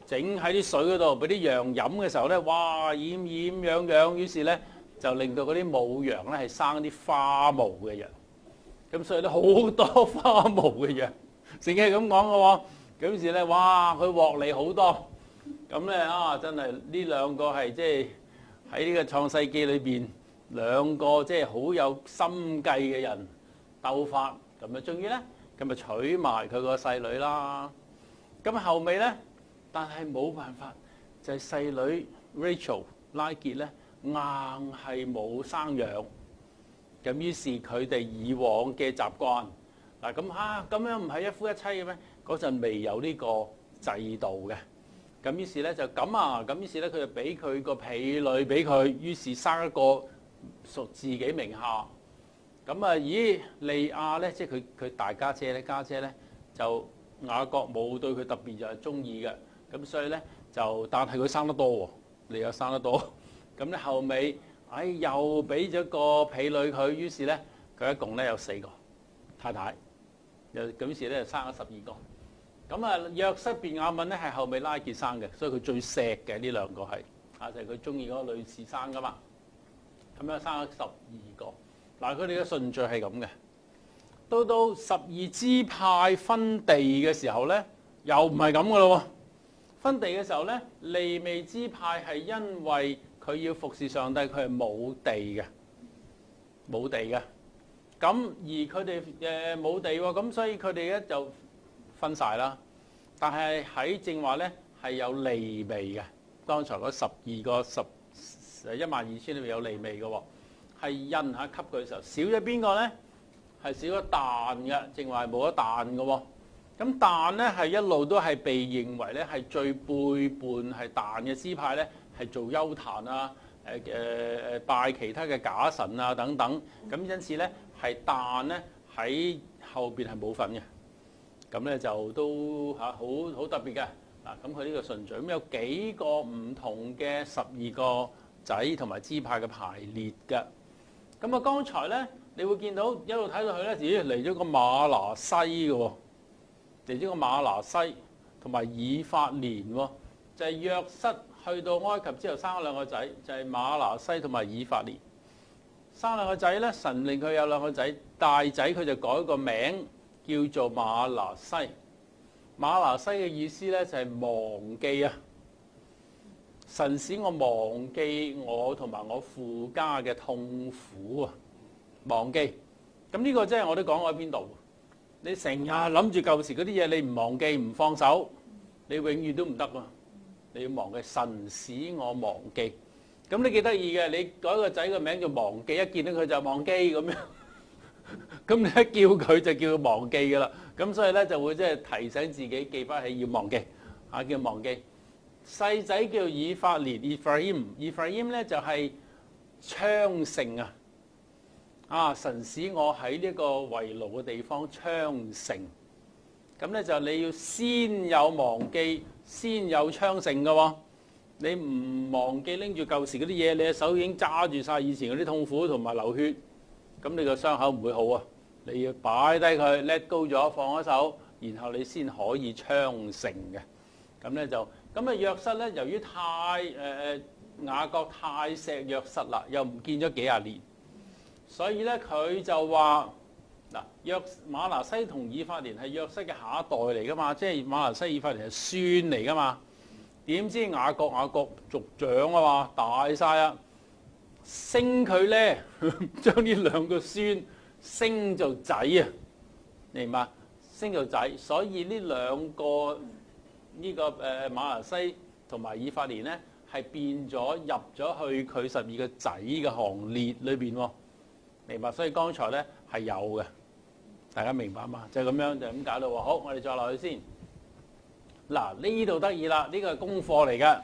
整喺啲水嗰度俾啲羊飲嘅時候咧，哇，厭厭癢癢，於是咧就令到嗰啲母羊咧係生啲花毛嘅羊。咁所以咧好多花毛嘅羊，聖經係咁講嘅喎。咁於是咧，哇，佢獲利好多。咁咧啊，真係呢兩個係即係喺呢個創世記裏邊兩個即係好有心計嘅人鬥法，咁啊終於咧咁咪娶埋佢個細女啦。咁後尾咧，但係冇辦法，就係細女 Rachel 拉結咧硬係冇生養。咁於是佢哋以往嘅習慣嗱，咁嚇咁樣唔係一夫一妻嘅咩？嗰陣未有呢個制度嘅。咁於是咧就咁啊，咁於是咧佢就俾佢個婢女俾佢，於是生一個屬自己名下。咁啊，咦，利亞咧，即係佢佢大家姐咧，家姐咧就雅各冇對佢特別就係中意嘅。咁所以咧就，但係佢生得多喎，利亞生得多。咁咧後尾，哎又俾咗個婢女佢，於是咧佢一共咧有四個太太，又咁於是咧就生咗十二個。咁啊，約瑟便雅憫咧係後尾拉結生嘅，所以佢最錫嘅呢兩個係啊，就係佢中意嗰個女士生噶嘛。咁樣生咗十二個。嗱，佢哋嘅順序係咁嘅。到到十二支派分地嘅時候咧，又唔係咁噶咯喎。分地嘅時候咧，利未支派係因為佢要服侍上帝，佢係冇地嘅，冇地嘅。咁而佢哋誒冇地喎，咁所以佢哋咧就分晒啦。但係喺正話咧係有利未嘅，剛才嗰十二個十誒一萬二千裏面有利未嘅喎，係印下級佢嘅時候少咗邊個咧？係少咗但嘅，正話係冇咗但嘅喎。咁但咧係一路都係被認為咧係最背叛係但嘅支派咧，係做邱壇啊，誒誒誒拜其他嘅假神啊等等。咁因此咧係但咧喺後邊係冇份嘅。咁咧就都嚇好好特別嘅嗱。咁佢呢個順序咁有幾個唔同嘅十二個仔同埋支派嘅排列嘅。咁啊，剛才咧你會見到一路睇到佢咧，咦嚟咗個馬拿西嘅喎，嚟咗個馬拿西同埋以法蓮喎，就係約瑟去到埃及之後生咗兩個仔，就係馬拿西同埋以法蓮。生兩個仔咧，神令佢有兩個仔，大仔佢就改個名叫做馬拿西。馬拿西嘅意思咧就係忘記啊！神使我忘記我同埋我父家嘅痛苦啊！忘記咁呢個真係我都講過喺邊度？你成日諗住舊時嗰啲嘢，你唔忘記唔放手，你永遠都唔得啊！你要忘記，神使我忘記。咁你幾得意嘅？你改個仔個名叫忘記，一見到佢就忘記咁樣。咁你一叫佢就叫佢忘記噶啦。咁所以咧就會即係提醒自己記翻起要忘記啊，叫忘記。細仔叫以法蓮 Ephraim，Ephraim 咧就係昌盛啊！啊，神使我喺呢個為奴嘅地方昌盛。咁咧就你要先有忘記，先有昌盛嘅喎。你唔忘記拎住舊時嗰啲嘢，你嘅手已經揸住晒以前嗰啲痛苦同埋流血，咁你個傷口唔會好啊！你要擺低佢 let go 咗，放開手，然後你先可以昌盛嘅。咁咧就咁啊，約瑟咧，由於太誒誒雅各太錫約瑟啦，又唔見咗幾廿年，所以咧佢就話嗱，約馬拿西同以法蓮係約瑟嘅下一代嚟噶嘛，即係馬拿西以法蓮係孫嚟噶嘛。點知雅各雅各族長啊嘛，大晒啊，升佢咧，將呢兩個孫升做仔啊，明白？升做仔，所以呢兩個呢、這個誒、呃、馬拿西同埋以法蓮咧，係變咗入咗去佢十二個仔嘅行列裏邊喎，明白？所以剛才咧係有嘅，大家明白嘛？就係、是、咁樣就咁搞到喎。好，我哋再落去先。嗱，呢度得意啦，呢個係功課嚟㗎。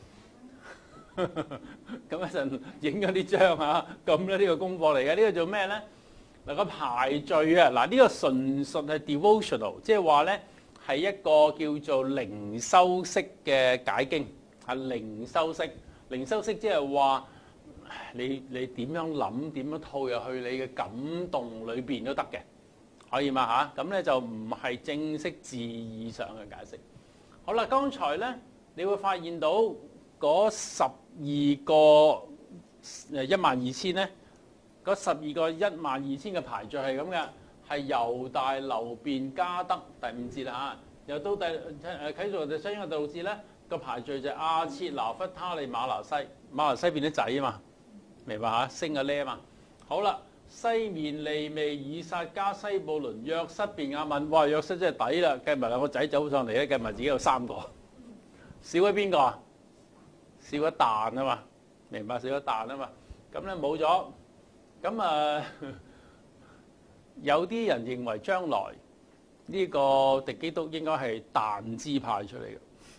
咁一陣影咗啲張嚇，咁咧呢個功課嚟嘅。呢、這個做咩咧？嗱、這個排序啊，嗱、這、呢個純屬係 devotional，即係話咧係一個叫做靈修式嘅解經，係靈修式。靈修式即係話你你點樣諗，點樣套入去你嘅感動裏邊都得嘅，可以嘛嚇？咁咧就唔係正式字義上嘅解釋。好啦，剛才咧你會發現到嗰十二個誒一萬二千咧，嗰十二個一萬二千嘅排序係咁嘅，係猶大、流便、迦得第五節啦嚇，又到第誒啟示錄第七章嘅第六節咧，個排序就係亞設、拿弗他利、瑪拿西，瑪拿西變啲仔啊嘛，明白嚇？升嘅咧啊嘛。好啦，西面、利未、以撒加、西布倫、約瑟、便雅憫，哇！約瑟真係抵啦，計埋兩個仔走上嚟咧，計埋自己有三個，少咗邊個啊？少咗但啊嘛，明白？少咗但啊嘛，咁咧冇咗，咁啊有啲人認為將來呢個敵基督應該係但支派出嚟嘅，誒、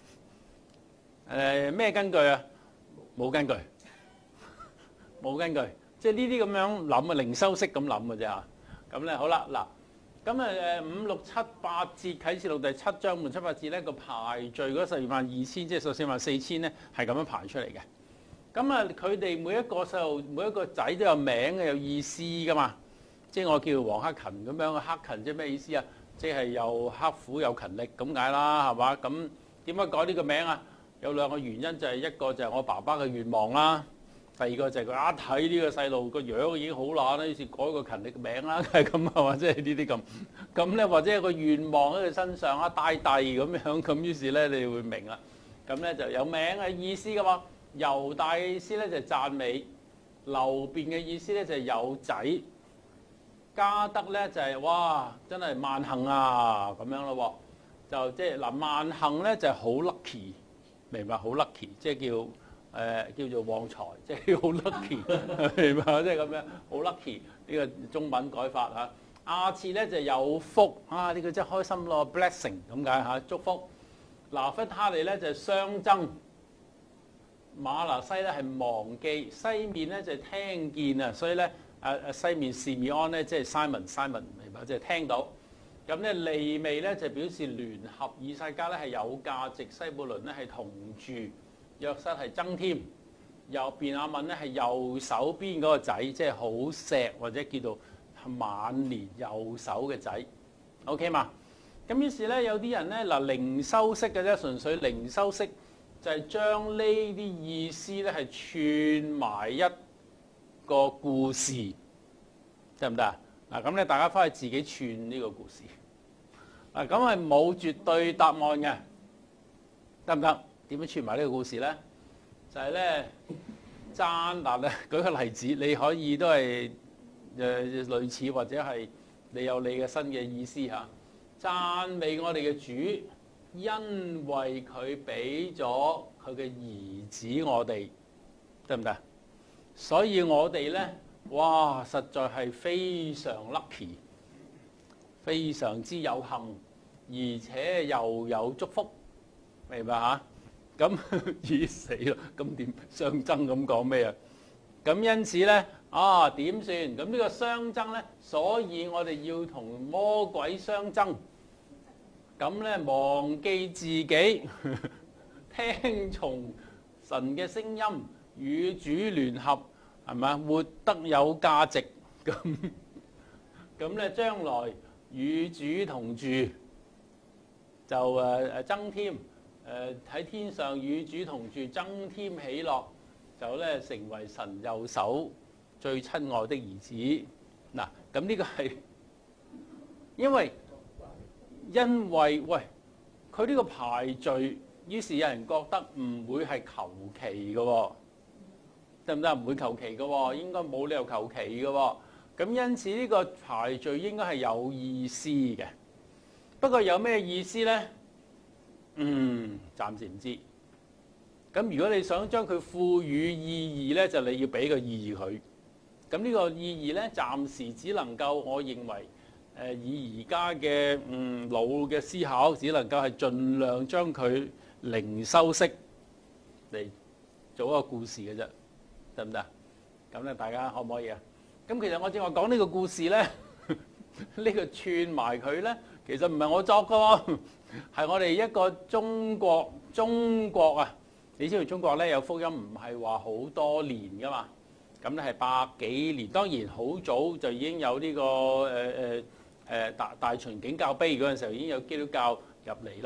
呃、咩根據啊？冇根據，冇根據，即係呢啲咁樣諗啊，靈修式咁諗嘅啫嚇。咁咧好啦，嗱，咁啊誒五六七八節啟示錄第七章滿七八節咧個排序嗰十二萬二千，即係十四萬四千咧，係咁樣排出嚟嘅。咁啊，佢哋每一個細路每一個仔都有名嘅，有意思噶嘛。即係我叫黃克勤咁樣，克勤即係咩意思啊？即係又刻苦又勤力咁解啦，係嘛？咁點解改呢個名啊？有兩個原因，就係一個就係我爸爸嘅願望啦，第二個就係佢一睇呢個細路個樣已經好懶啦，於是改個勤力嘅名啦，係咁係嘛？即係呢啲咁咁咧，或者有個願望喺佢身上啊，帶弟咁樣咁，於是咧你會明啦。咁咧就有名嘅意思噶嘛。猶大嘅意思咧就係讚美，流便嘅意思咧就係有仔，迦得咧就係哇真係萬幸啊咁樣咯喎，就即係嗱萬幸咧就係好 lucky， 明白？好 lucky 即係叫誒、呃、叫做旺財，即係好 lucky 明白？即係咁樣好 lucky 呢個中文改法嚇。亞設咧就係有福啊，呢個真係開心咯 ，blessing 咁解嚇，祝福。拿弗他利咧就係相爭。馬拿西咧係忘記，西面咧就係聽見啊，所以咧誒誒西面示米安咧即係 Simon Simon 明白，即係聽到。咁咧利未咧就表示聯合，以撒加咧係有價值，西布倫咧係同住，約瑟係增添，右便雅憫咧係右手邊嗰個仔，即係好錫或者叫做晚年右手嘅仔。OK 嘛？咁於是咧有啲人咧嗱靈修式嘅啫，純粹靈修式。就係將呢啲意思咧係串埋一個故事，得唔得啊？嗱咁咧，大家翻去自己串呢個故事。嗱咁係冇絕對答案嘅，得唔得？點樣串埋呢個故事咧？就係咧讚嗱咧，舉個例子，你可以都係誒類似或者係你有你嘅新嘅意思嚇，讚美我哋嘅主。因為佢俾咗佢嘅兒子我哋，得唔得？所以我哋咧，哇，實在係非常 lucky，非常之有幸，而且又有祝福，明白嚇？咁已死啦，咁點相爭咁講咩啊？咁因此咧，啊點算？咁呢個相爭咧，所以我哋要同魔鬼相爭。咁咧，忘記自己，聽從神嘅聲音，與主聯合，係咪？活得有價值，咁咁咧，將來與主同住，就誒誒增添，誒喺天上與主同住，增添喜樂，就咧成為神右手最親愛的兒子。嗱，咁呢個係因為。因為喂，佢呢個排序，於是有人覺得唔會係求其嘅喎，得唔得？唔會求其嘅喎，應該冇理由求其嘅喎。咁因此呢個排序應該係有意思嘅。不過有咩意思咧？嗯，暫時唔知。咁如果你想將佢賦予意義咧，就你要俾個意義佢。咁呢個意義咧，暫時只能夠我認為。誒以而家嘅嗯老嘅思考，只能夠係盡量將佢靈修式嚟做一個故事嘅啫，得唔得？咁咧，大家可唔可以啊？咁其實我正話講呢個故事咧，呢個串埋佢咧，其實唔係我作嘅喎，係我哋一個中國中國啊！你知道中國咧有福音唔係話好多年噶嘛？咁咧係百幾年，當然好早就已經有呢個誒誒。誒大大秦景教碑嗰陣時候已經有基督教入嚟啦，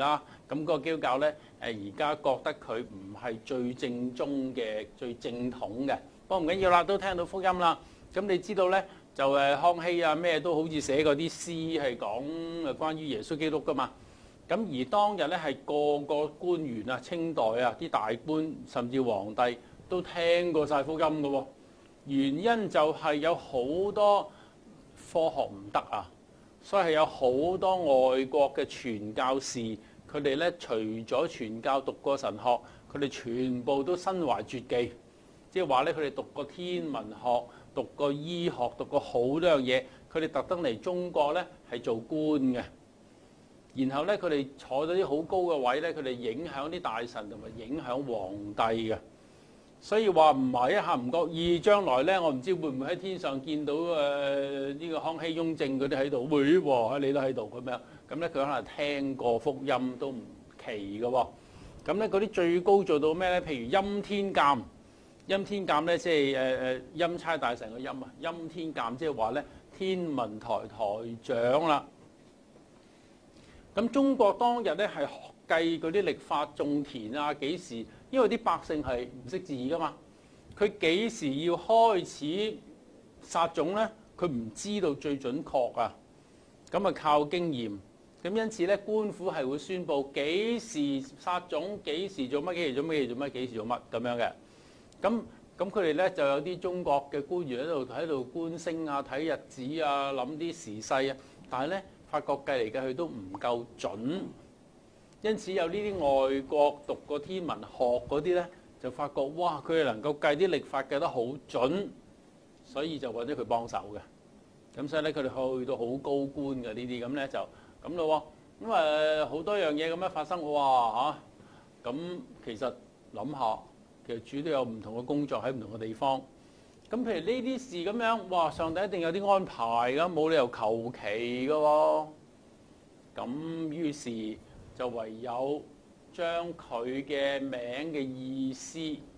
咁嗰個基督教咧，誒而家覺得佢唔係最正宗嘅、最正統嘅。不過唔緊要啦，都聽到福音啦。咁你知道咧，就誒康熙啊咩都好似寫過啲詩係講誒關於耶穌基督噶嘛。咁而當日咧係個個官員啊、清代啊啲大官甚至皇帝都聽過晒福音嘅喎。原因就係有好多科學唔得啊，所以係有好多外國嘅傳教士，佢哋咧除咗傳教讀過神學，佢哋全部都身懷絕技，即係話咧佢哋讀過天文學、讀過醫學、讀過好多樣嘢，佢哋特登嚟中國咧係做官嘅。然後咧，佢哋坐咗啲好高嘅位咧，佢哋影響啲大臣同埋影響皇帝嘅。所以話唔係一下唔覺意，將來咧，我唔知會唔會喺天上見到誒呢、呃這個康熙、雍正嗰啲喺度，會喎，你都喺度咁樣。咁咧，佢可能聽過福音都唔奇嘅喎。咁咧，嗰啲最高做到咩咧？譬如欽天監，欽天監咧即係誒誒欽差大臣嘅欽啊，欽天監即係話咧天文台台長啦。咁中國當日咧係計嗰啲曆法種田啊幾時？因為啲百姓係唔識字噶嘛，佢幾時要開始撒種咧？佢唔知道最準確啊。咁啊靠經驗。咁因此咧，官府係會宣佈幾時撒種、幾時做乜、幾時做乜、幾時做乜、幾時做乜咁樣嘅。咁咁佢哋咧就有啲中國嘅官員喺度喺度觀星啊、睇日子啊、諗啲時勢啊，但係咧，發覺計嚟計去都唔夠準，因此有呢啲外國讀過天文學嗰啲咧，就發覺哇，佢哋能夠計啲曆法計得好準，所以就揾咗佢幫手嘅。咁所以咧，佢哋去到好高官嘅呢啲，咁咧就咁咯喎。咁啊好多樣嘢咁樣發生，哇嚇！咁其實諗下，其實主都有唔同嘅工作喺唔同嘅地方。咁譬如呢啲事咁樣，哇！上帝一定有啲安排㗎，冇理由求其㗎喎。咁於是就唯有將佢嘅名嘅意思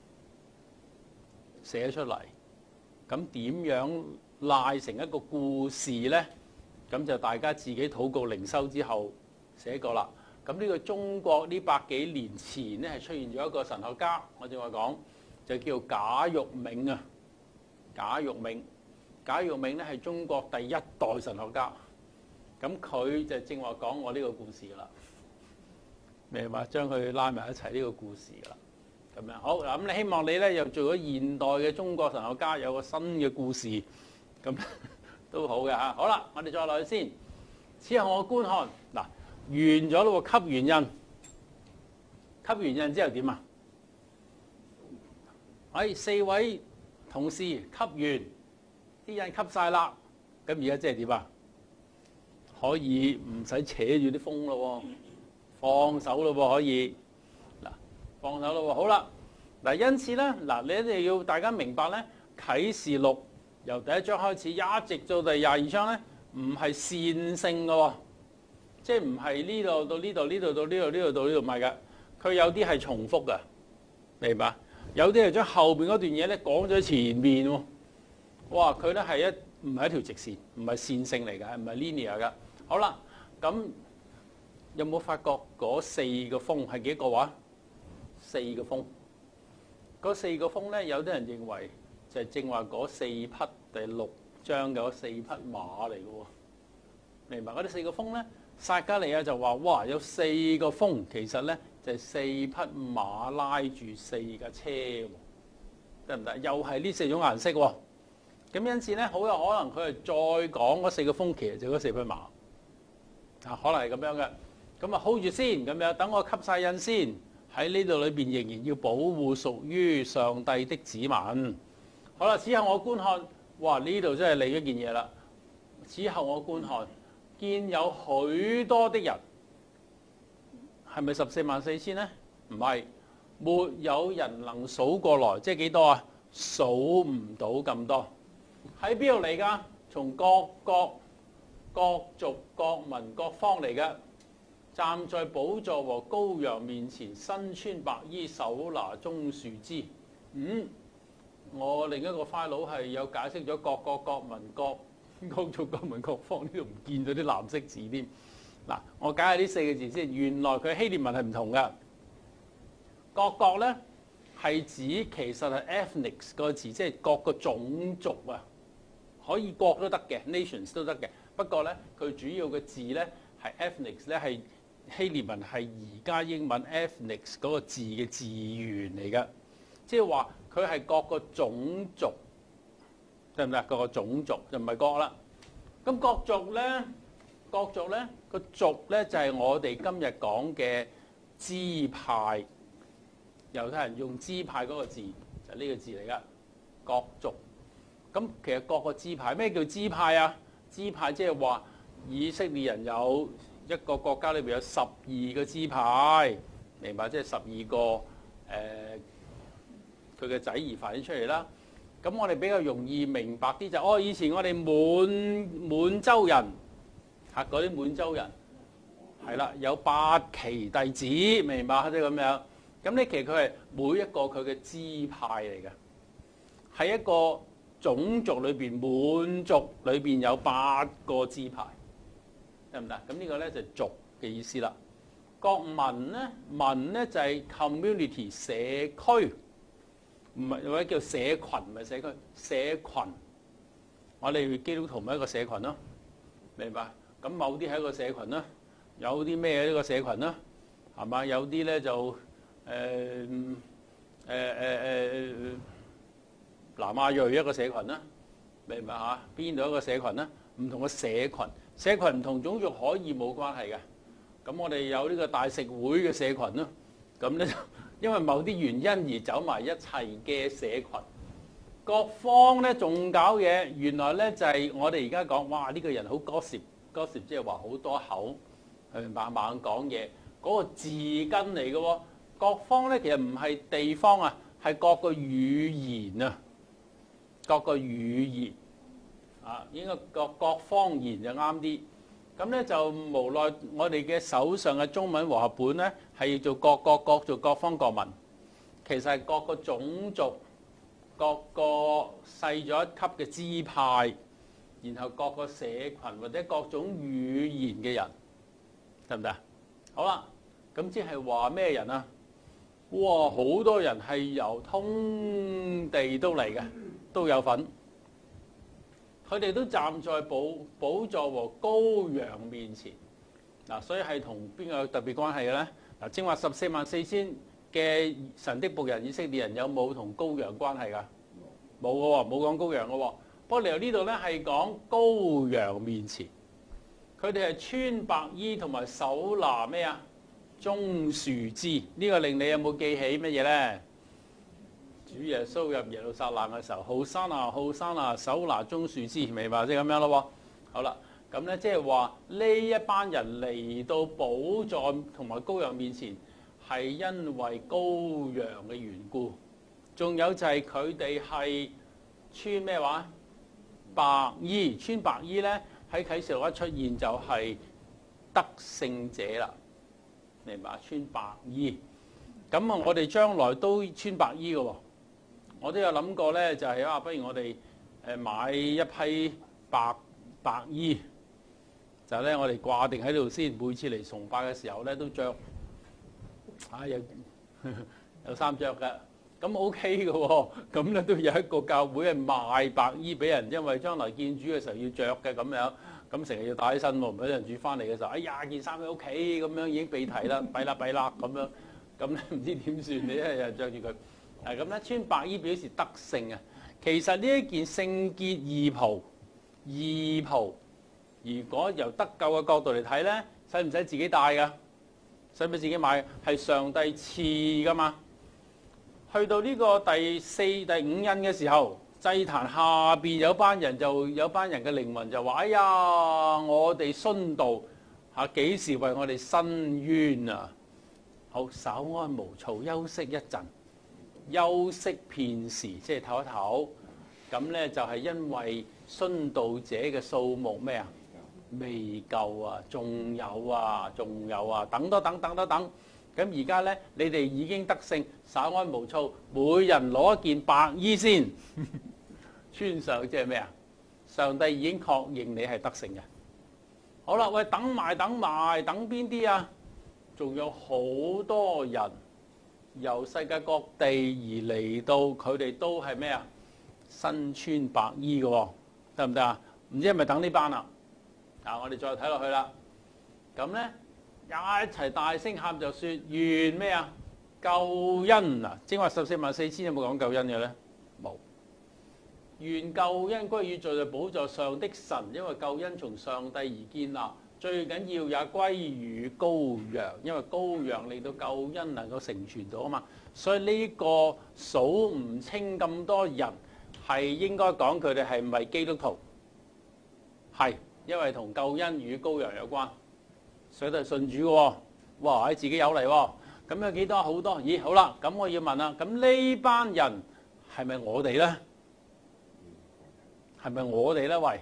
寫出嚟。咁點樣賴成一個故事呢？咁就大家自己禱告靈修之後寫過啦。咁呢個中國呢百幾年前呢，係出現咗一個神學家，我正話講就叫賈玉銘啊。賈玉銘，賈玉銘咧係中國第一代神學家，咁佢就正話講我呢個故事啦，明白？將佢拉埋一齊呢個故事啦，咁樣好嗱。咁你希望你咧又做咗現代嘅中國神學家，有個新嘅故事，咁都好嘅嚇。好啦，我哋再落去先。此後我觀看嗱，完咗咯喎，吸完印，吸完印之後點啊？喺四位同事吸完啲印吸晒啦，咁而家即係點啊？可以唔使扯住啲風咯，放手咯，可以嗱，放手咯。好啦，嗱，因此咧，嗱，你一定要大家明白咧，啟示錄由第一章開始，一直到第廿二章咧，唔係線性嘅，即係唔係呢度到呢度，呢度到呢度，呢度到呢度，唔係嘅，佢有啲係重複嘅，明白？有啲係將後邊嗰段嘢咧講咗前面喎，哇！佢咧係一唔係一條直線，唔係線性嚟㗎，唔係 linear 㗎。好啦，咁有冇發覺嗰四個風係幾個話？四個風，嗰四個風咧，有啲人認為就係正話嗰四匹第六章嘅四匹馬嚟㗎喎，明白？嗰啲四個風咧，撒迦利亞就話：哇，有四個風，其實咧。就係四匹馬拉住四架車，得唔得？又係呢四種顏色喎。咁因此咧，好有可能佢係再講嗰四個風，其實就嗰四匹馬。啊，可能係咁樣嘅。咁啊 hold 住先，咁樣等我吸晒印先。喺呢度裏邊仍然要保護屬於上帝的子民。好啦，此後我觀看，哇！呢度真係另一件嘢啦。此後我觀看，見有許多的人。係咪十四萬四千呢？唔係，沒有人能數過來，即係幾多啊？數唔到咁多。喺邊度嚟㗎？從各國、各族、各民、各方嚟嘅，站在寶座和羔羊面前，身穿白衣，手拿棕樹枝。嗯，我另一個 file 係有解釋咗各國、各民、各各族、各民、各方，呢度唔見咗啲藍色字添。 嗱，我解下呢四個字先。原來佢希臘文係唔同㗎。各國咧係指其實係 ethnics 個字，即係各個種族啊，可以國都得嘅 ，nations 都得嘅。不過咧，佢主要嘅字咧係 ethnics 咧係希臘文係而家英文 ethnics 嗰個字嘅字源嚟㗎，即係話佢係各個種族，得唔得？各個種族就唔係國啦。咁各族咧，各族咧個族咧就係我哋今日講嘅支派。猶太人用支派嗰個字就係呢個字嚟㗎，各族。咁其實各個支派，咩叫支派啊？支派即係話以色列人有一個國家裏邊有十二個支派，明白？即係十二個誒佢嘅仔兒繁衍出嚟啦。咁我哋比較容易明白啲就係、哦，以前我哋滿滿洲人嚇嗰啲滿洲人係啦，有八旗弟子，明白即係咁樣。咁咧，其實佢係每一個佢嘅支派嚟嘅，喺一個種族裏邊，滿族裏邊有八個支派，得唔得？咁呢個咧就係族嘅意思啦。國民咧，民咧就係 community 社區，唔係或者叫社群，唔係社區，社群。我哋基督徒咪一個社群咯，明白？咁某啲係一個社群啦，有啲咩呢個社群啦，係嘛？有啲咧就。誒誒誒誒南亞裔一個社群啦，明白嚇？邊度一個社群啦？唔同嘅社群，社群唔同種族可以冇關係嘅。咁我哋有呢個大食會嘅社群咯。咁咧就因為某啲原因而走埋一齊嘅社群。各方咧仲搞嘢，原來咧就係我哋而家講，哇！呢個人好 gossip，gossip 即係話好多口，係猛猛講嘢，嗰個字根嚟嘅喎。各方咧其實唔係地方啊，係各個語言啊，各個語言啊，應該各各方言就啱啲。咁咧就無奈我哋嘅手上嘅中文和合本咧係要做各各各做各方各民，其實係各個種族、各個細咗一級嘅支派，然後各個社群或者各種語言嘅人，得唔得？好啦，咁即係話咩人啊？哇！好多人係由通地都嚟嘅，都有份。佢哋都站在寶寶座和羔羊面前。嗱，所以係同邊個有特別關係嘅咧？嗱，正話十四萬四千嘅神的僕人以色列人有冇同羔羊關係㗎？冇嘅喎，冇講羔羊嘅喎。不過嚟到呢度咧係講羔羊面前，佢哋係穿白衣同埋手拿咩啊？棕樹枝，呢個令你有冇記起乜嘢咧？主耶穌入耶路撒冷嘅時候，浩山啊，浩山啊，手拿棕樹枝，明白即係咁樣咯喎。好啦，咁咧即係話呢一班人嚟到寶座同埋羔羊面前，係因為羔羊嘅緣故。仲有就係佢哋係穿咩話？白衣，穿白衣咧喺啟示錄一出現就係得勝者啦。明白，穿白衣，咁啊，我哋將來都穿白衣嘅喎。我都有諗過咧，就係啊，不如我哋誒買一批白白衣，就咧我哋掛定喺度先，每次嚟崇拜嘅時候咧都着，啊有有衫着嘅，咁 OK 嘅喎。咁咧都有一個教會係賣白衣俾人，因為將來見主嘅時候要着嘅咁樣。咁成日要帶起身喎，唔俾人煮翻嚟嘅時候，哎呀件衫喺屋企咁樣已經被提啦，弊啦弊啦咁樣，咁咧唔知點算？你一日着住佢，係咁咧穿白衣表示得勝啊！其實呢一件聖潔義袍，義袍，如果由得救嘅角度嚟睇咧，使唔使自己帶噶？使唔使自己買？係上帝賜噶嘛？去到呢個第四、第五印嘅時候。祭壇下邊有班人，就有班人嘅靈魂就話：哎呀，我哋殉道嚇幾時為我哋申冤啊？好，稍安無躁，休息一陣，休息片時，即係唞一唞。咁咧就係因為殉道者嘅數目咩啊？未夠啊，仲有啊，仲有啊，等多等等多等。咁而家咧，你哋已經得勝，稍安無躁，每人攞一件白衣先。穿上即係咩啊？上帝已經確認你係得勝嘅， 好啦，喂，等埋等埋，等邊啲啊？仲有好多人由世界各地而嚟到，佢哋都係咩啊？身穿白衣嘅喎，得唔得啊？唔知係咪等呢班啊？啊，我哋再睇落去啦。咁咧一齊大聲喊就説願咩啊？救恩啊！正話十四萬四千有冇講救恩嘅咧？冇。願救恩歸於在寶座上的神，因為救恩從上帝而建立。最緊要也歸於羔羊，因為羔羊令到救恩能夠成全到啊嘛。所以呢個數唔清咁多人，係應該講佢哋係唔係基督徒？係，因為同救恩與羔羊有關，所以都係信主嘅喎。哇！自己有嚟喎，咁有幾多？好多。咦，好啦，咁我要問啦，咁呢班人係咪我哋咧？係咪我哋咧？喂！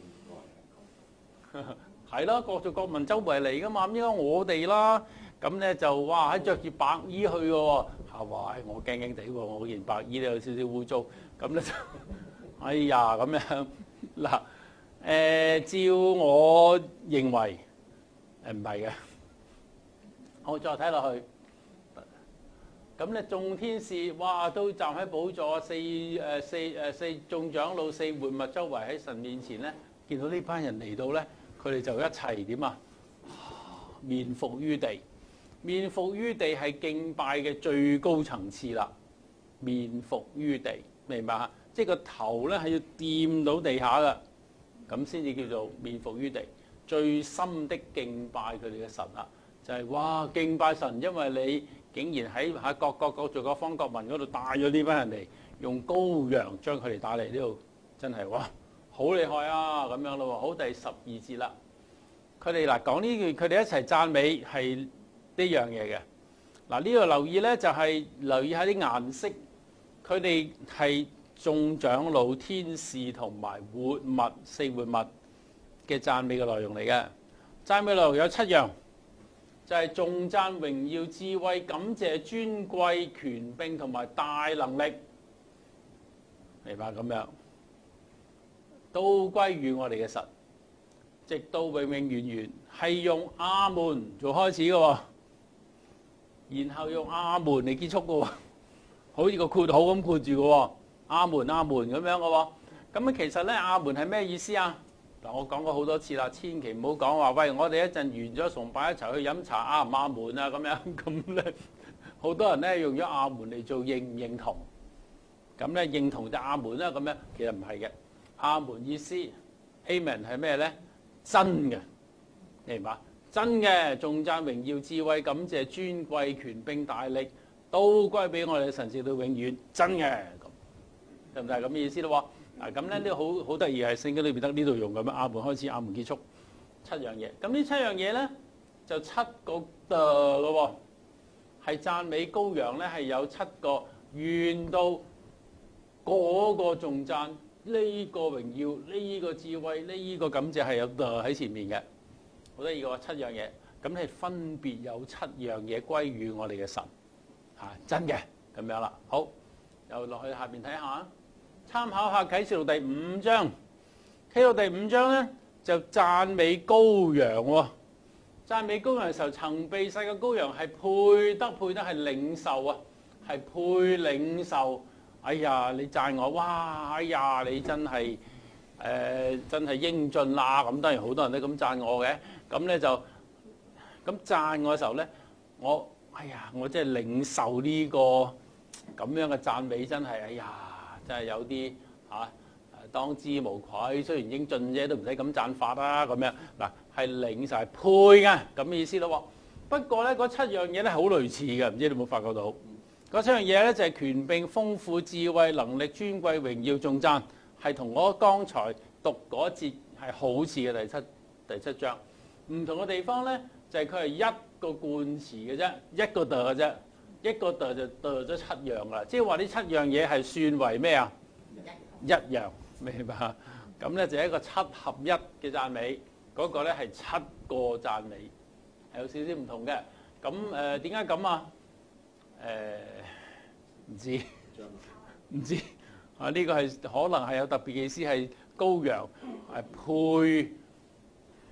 係啦，各族各民周圍嚟噶嘛，咁應該我哋啦。咁咧就哇喺着住白衣去嘅喎，係哇！我驚驚地喎，我件白衣咧有少少污糟，咁咧就哎呀咁樣嗱誒，照我認為誒唔係嘅。我再睇落去，咁咧眾天使哇都站喺寶座，四誒四誒四眾長老四活物周圍喺神面前咧，見到呢班人嚟到咧。佢哋就一齊點啊？面伏於地，面伏於地係敬拜嘅最高層次啦。面伏於地，明白啊？即係個頭咧係要掂到地下嘅，咁先至叫做面伏於地。最深的敬拜佢哋嘅神啦，就係、是、哇敬拜神，因為你竟然喺喺各國各族各方各民嗰度帶咗呢班人嚟，用羔羊將佢哋帶嚟呢度，真係哇！好厲害啊！咁樣咯喎，好，第十二節啦。佢哋嗱講呢句，佢哋一齊讚美係呢樣嘢嘅。嗱呢度留意咧，就係、是、留意下啲顏色。佢哋係眾長老、天使同埋活物四活物嘅讚美嘅內容嚟嘅。讚美內容有七樣，就係頌讚、榮耀、智慧、感謝、尊貴、權柄同埋大能力，明白咁樣？都歸於我哋嘅神，直到永永遠遠，係用阿門做開始嘅喎，然後用阿門嚟結束嘅喎，好似個括號咁括住嘅喎，阿門阿門咁樣嘅喎。咁其實咧，阿門係咩意思啊？嗱，我講過好多次啦，千祈唔好講話，喂，我哋一陣完咗崇拜一齊去飲茶，阿唔阿門啊咁樣，咁咧好多人咧用咗阿門嚟做認唔認同，咁咧認同就阿門啦，咁樣其實唔係嘅。阿門意思 Amen 係咩咧？真嘅，明白？真嘅，頌讚、榮耀、智慧、感謝、尊貴、權柄、大力，都歸俾我哋嘅神直到永遠，真嘅咁，係唔係咁嘅意思咯？嗱，咁咧呢個好好得意，係聖經裏邊得呢度用咁樣，阿門開始，阿門結束，七樣嘢。咁呢七樣嘢咧，就七個的咯喎，係讚美羔羊咧，係有七個願到嗰個頌讚。呢個榮耀，呢個智慧，呢個感謝係有喺前面嘅，好得意嘅喎，七樣嘢，咁係分別有七樣嘢歸於我哋嘅神，嚇真嘅咁樣啦。好，又落去下邊睇下，參考下啟示錄第五章，啟示錄第五章咧就讚美羔羊喎，讚美羔羊嘅時候，曾被世嘅羔羊係配得配得係領受啊，係配領受。哎呀，你讚我，哇！哎呀，你真係誒、呃、真係英俊啦！咁當然好多人都咁讚我嘅，咁咧就咁讚我嘅時候咧，我哎呀，我真係領受呢、這個咁樣嘅讚美，真係哎呀，真係有啲嚇、啊、當之無愧。雖然英俊啫，都唔使咁讚法啦。咁樣嗱，係領受係配嘅咁嘅意思咯。不過咧，嗰七樣嘢咧好類似嘅，唔知你有冇發覺到？嗰七樣嘢咧就係權柄、豐富、智慧、能力、尊貴、榮耀、頌讚，係同我剛才讀嗰節係好似嘅第七第七章。唔同嘅地方咧，就係佢係一個冠詞嘅啫，一個的嘅啫，一個的就的咗七樣啦。即係話呢七樣嘢係算為咩啊？一樣，明白？咁咧就係一個七合一嘅讚美，嗰、嗰個咧係七個讚美，係有少少唔同嘅。咁誒點解咁啊？誒、呃、唔知唔知啊？呢、這個係可能係有特別嘅意思，係羔羊係配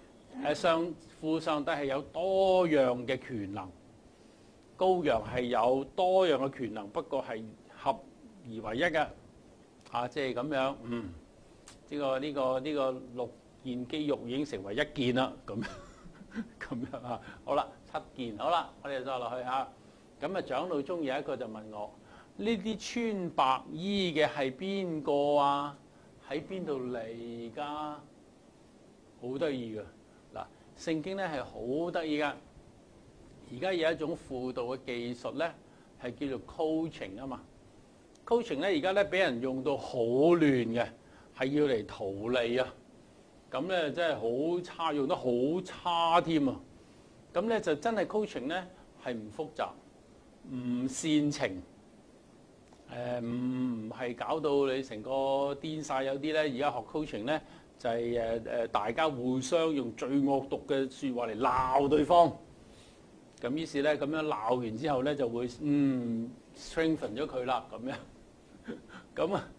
誒上父上帝係有多樣嘅權能，羔羊係有多樣嘅權能，不過係合而為一嘅。啊，即係咁樣，嗯，呢個呢個呢個六件肌肉已經成為一件啦，咁樣咁樣啊。好啦，七件，好啦，我哋再落去嚇。咁啊，長老中有一個就問我：呢啲穿白衣嘅係邊個啊？喺邊度嚟㗎？好得意㗎！嗱，聖經咧係好得意㗎。而家有一種輔導嘅技術咧，係叫做 coaching 啊嘛。coaching 咧而家咧俾人用到好亂嘅，係要嚟圖利啊。咁咧真係好差，用得好差添啊。咁咧就真係 coaching 咧係唔複雜，唔煽情。誒唔係搞到你成個癲晒。有啲咧而家學 coaching 咧就係誒誒大家互相用最惡毒嘅説話嚟鬧對方，咁於是咧咁樣鬧完之後咧就會嗯 strengthen 咗佢啦咁樣，咁啊，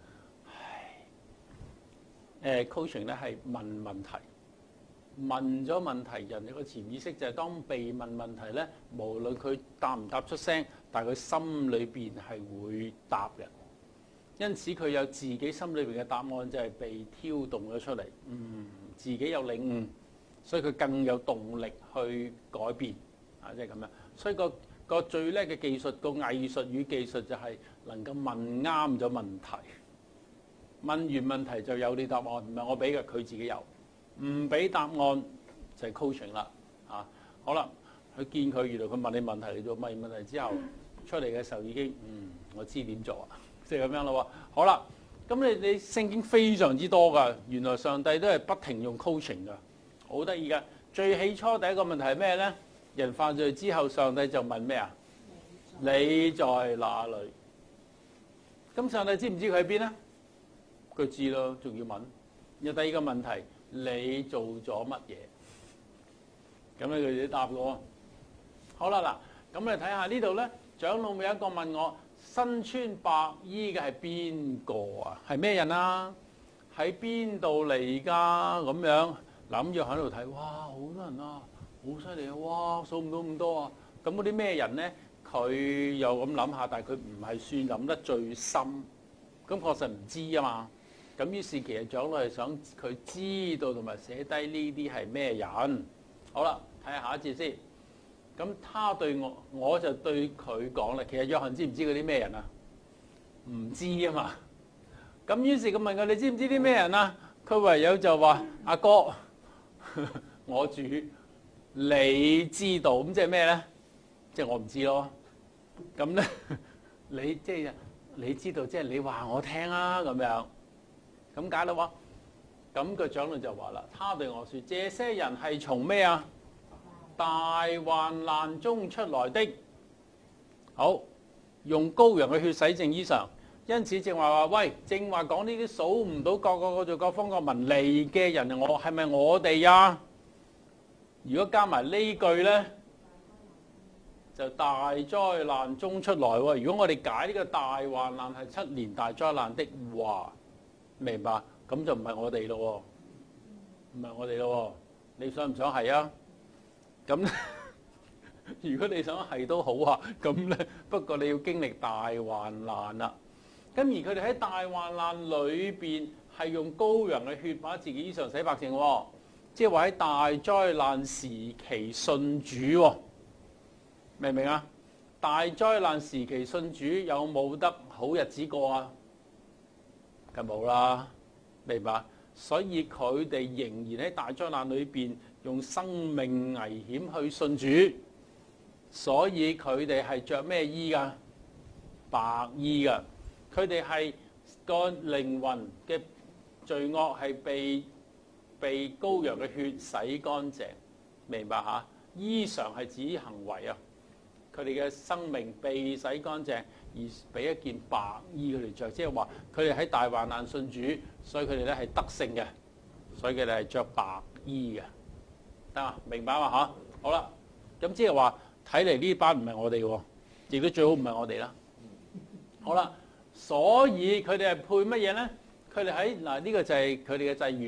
誒 coaching 咧係問問題，問咗問題，人有個潛意識就係當被問問題咧，無論佢答唔答出聲，但係佢心裏邊係會答嘅。因此佢有自己心裏邊嘅答案，就係被挑動咗出嚟。嗯，自己有領悟，所以佢更有動力去改變。啊，即係咁樣。所以個個最叻嘅技術，個藝術與技術就係能夠問啱咗問題。問完問題就有啲答案，唔係我俾嘅，佢自己有。唔俾答案就係 coaching 啦。啊，好啦，去見佢，原來佢問你問題，你做問完問題之後出嚟嘅時候已經，嗯，我知點做啊。即係咁樣咯喎，好啦，咁你你聖經非常之多㗎，原來上帝都係不停用 coaching 㗎，好得意㗎。最起初第一個問題係咩咧？人犯罪之後，上帝就問咩啊？你在哪裏？咁上帝知唔知佢喺邊咧？佢知咯，仲要問。有第二個問題，你做咗乜嘢？咁咧佢哋答我。好啦嗱，咁你睇下呢度咧，長老咪有一個問我。身穿白衣嘅係邊個啊？係咩人啊？喺邊度嚟㗎？咁樣諗住喺度睇，哇！好多人啊，好犀利啊！哇，數唔到咁多啊！咁嗰啲咩人咧？佢又咁諗下，但係佢唔係算諗得最深。咁確實唔知啊嘛。咁於是其實長老係想佢知道同埋寫低呢啲係咩人。好啦，睇下下一節先。咁他對我，我就對佢講啦。其實約翰知唔知嗰啲咩人啊？唔知啊嘛。咁於是佢問佢：你知唔知啲咩人啊？佢唯有就話：阿哥，我主，你知道。咁即係咩咧？即係我唔知咯。咁咧，你即係你知道，即係你話我聽啊咁樣。咁解啦喎。咁個長老就話啦：他對我説，這些人係從咩啊？大患難中出來的。好，用羔羊嘅血洗淨衣裳。因此正話話，喂，正話講呢啲數唔到各個個做各方各民嚟嘅人，我係咪我哋呀？如果加埋呢句咧，就大災難中出來喎。如果我哋解呢個大患難係七年大災難的話，明白？咁就唔係我哋咯，唔係我哋咯。你想唔想係啊？咁如果你想係都好啊，咁咧不過你要經歷大患難啦。咁而佢哋喺大患難裏邊係用羔羊嘅血把自己衣裳洗白淨喎，即係話喺大災難時期信主喎，明唔明啊？大災難時期信主有冇得好日子過啊？梗冇啦，明白？所以佢哋仍然喺大災難裏邊用生命危險去信主，所以佢哋係着咩衣噶？白衣噶。佢哋係個靈魂嘅罪惡係被被羔羊嘅血洗乾淨，明白吓？衣裳係指行為啊，佢哋嘅生命被洗乾淨，而俾一件白衣佢哋着，即係話佢哋喺大患難信主，所以佢哋咧係得勝嘅，所以佢哋係着白衣嘅，得嘛？明白嘛吓？好啦，咁即係話睇嚟呢班唔係我哋喎，亦都最好唔係我哋啦。好啦。所以佢哋係配乜嘢咧？佢哋喺嗱呢個就係佢哋嘅際遇。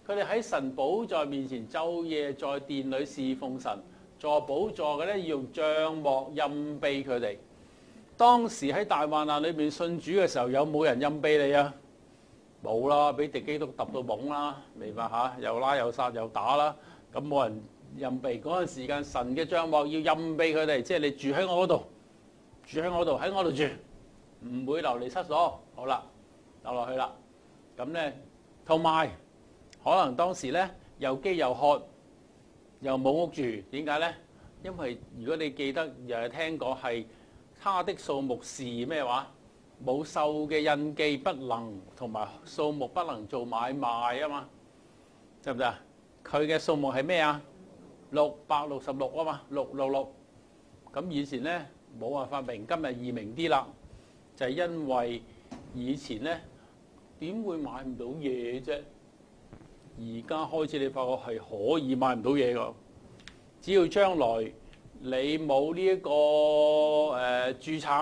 佢哋喺神寶座面前晝夜在殿裏侍奉神，坐寶座嘅咧要用帳幕蔭庇佢哋。當時喺大患難裏邊信主嘅時候，有冇人蔭庇你啊？冇啦，俾敵基督揼到懵啦，明白嚇？又拉又殺又打啦，咁冇人蔭庇。嗰陣時間，神嘅帳幕要蔭庇佢哋，即係你住喺我嗰度，住喺我度，喺我度住，唔會流離失所。好啦，走落去啦。咁咧，同埋可能當時咧又飢又渴，又冇屋住，點解咧？因為如果你記得又係聽過係他的數目是咩話？冇獸嘅印記不能，同埋數目不能做買賣啊嘛，得唔得啊？佢嘅數目係咩啊？六百六十六啊嘛，六六六。咁以前咧冇辦法明，今日易明啲啦，就係因為以前咧點會買唔到嘢啫？而家開始你發覺係可以買唔到嘢㗎，只要將來你冇呢一個誒、呃、註冊。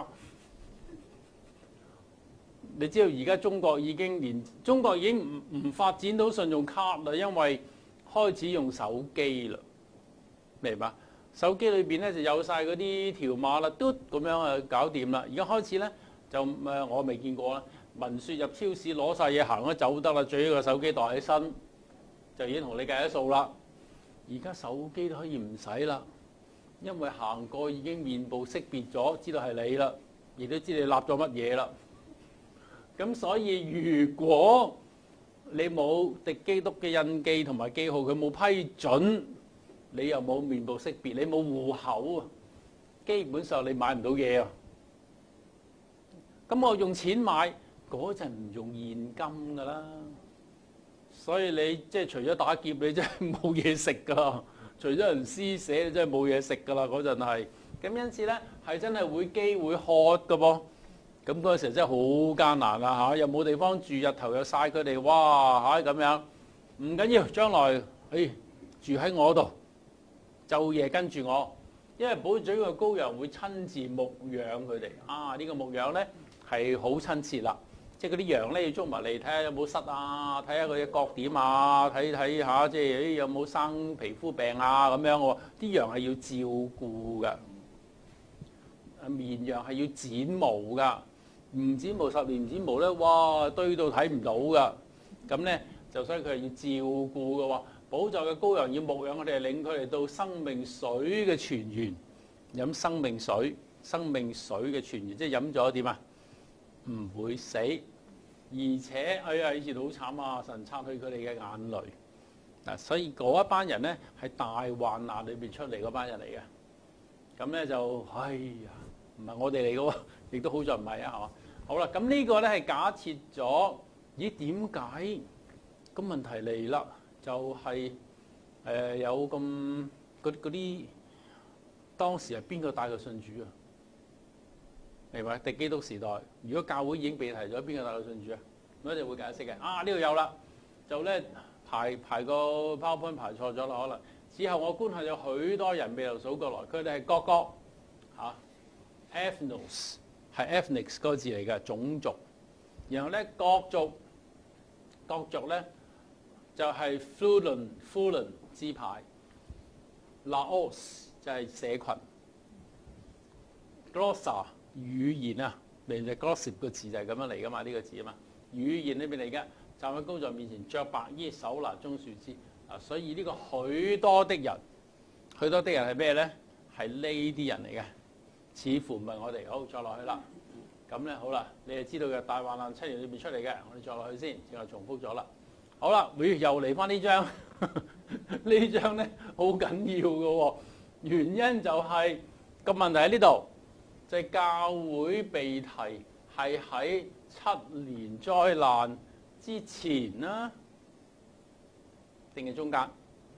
你知道而家中國已經連中國已經唔唔發展到信用卡啦，因為開始用手機啦，明白？手機裏邊咧就有晒嗰啲條碼啦，嘟咁樣啊搞掂啦。而家開始咧就誒我未見過啦，文説入超市攞晒嘢行咗走得啦，最呢個手機袋起身就已經同你計咗數啦。而家手機都可以唔使啦，因為行過已經面部識別咗，知道係你啦，亦都知你立咗乜嘢啦。咁所以如果你冇敵基督嘅印記同埋記號，佢冇批准，你又冇面部識別，你冇戶口啊，基本上你買唔到嘢啊。咁我用錢買嗰陣唔用現金噶啦，所以你即係除咗打劫，你真係冇嘢食噶。除咗人施捨，你真係冇嘢食噶啦。嗰陣係咁，因此咧係真係會飢會渴噶噃。咁嗰陣時真係好艱難啦嚇，又冇地方住，日頭又曬佢哋，哇嚇咁樣。唔緊要，將來誒、哎、住喺我度，晝夜跟住我，因為寶座嘅羔羊會親自牧養佢哋。啊，呢、這個牧養咧係好親切啦，即係嗰啲羊咧要捉埋嚟睇下有冇虱啊，睇下佢嘅角點啊，睇睇下即係誒有冇生皮膚病啊咁樣喎。啲羊係要照顧㗎，綿羊係要剪毛㗎。唔剪毛十年唔剪毛咧，哇堆到睇唔到噶，咁咧就所以佢係要照顧嘅喎。寶座嘅羔羊要牧養我哋，領佢哋到生命水嘅泉源，飲生命水，生命水嘅泉源，即係飲咗點啊？唔會死，而且哎呀以前好慘啊，神擦去佢哋嘅眼淚嗱，所以嗰一班人咧係大患難裏邊出嚟嗰班人嚟嘅，咁咧就哎呀唔係我哋嚟嘅喎，亦都好在唔係啊，係嘛？好啦，咁呢個咧係假設咗，咦點解個問題嚟啦？就係、是、誒、呃、有咁嗰啲當時係邊個帶佢信主啊？明白？敵基督時代，如果教會已經被提咗，邊個帶佢信主啊？我一定會解釋嘅。啊呢度有啦，就咧排排個 PowerPoint 排錯咗啦，可能之後我觀察有許多人未留數過來，佢哋係各國嚇 ethnos。係 ethnics 嗰個字嚟嘅種族，然後咧各族各族咧就係 Fulun Fulun 支派 ，Laos 就係社群 ，Glossa 語言啊，明明 gossip 個字就係咁樣嚟噶嘛，呢、這個字啊嘛，語言呢邊嚟嘅，站喺高座面前着白衣手拿棕樹枝啊，所以呢個許多的人，許多的人係咩咧？係呢啲人嚟嘅。似乎唔係我哋，好再落去啦。咁咧好啦，你係知道嘅大患難七年裏邊出嚟嘅，我哋再落去先，之後重複咗啦。好啦，會又嚟翻呢張，呢張咧好緊要嘅喎。原因就係、是、個問題喺呢度，就係、是、教會被提係喺七年災難之前啦，定係中間？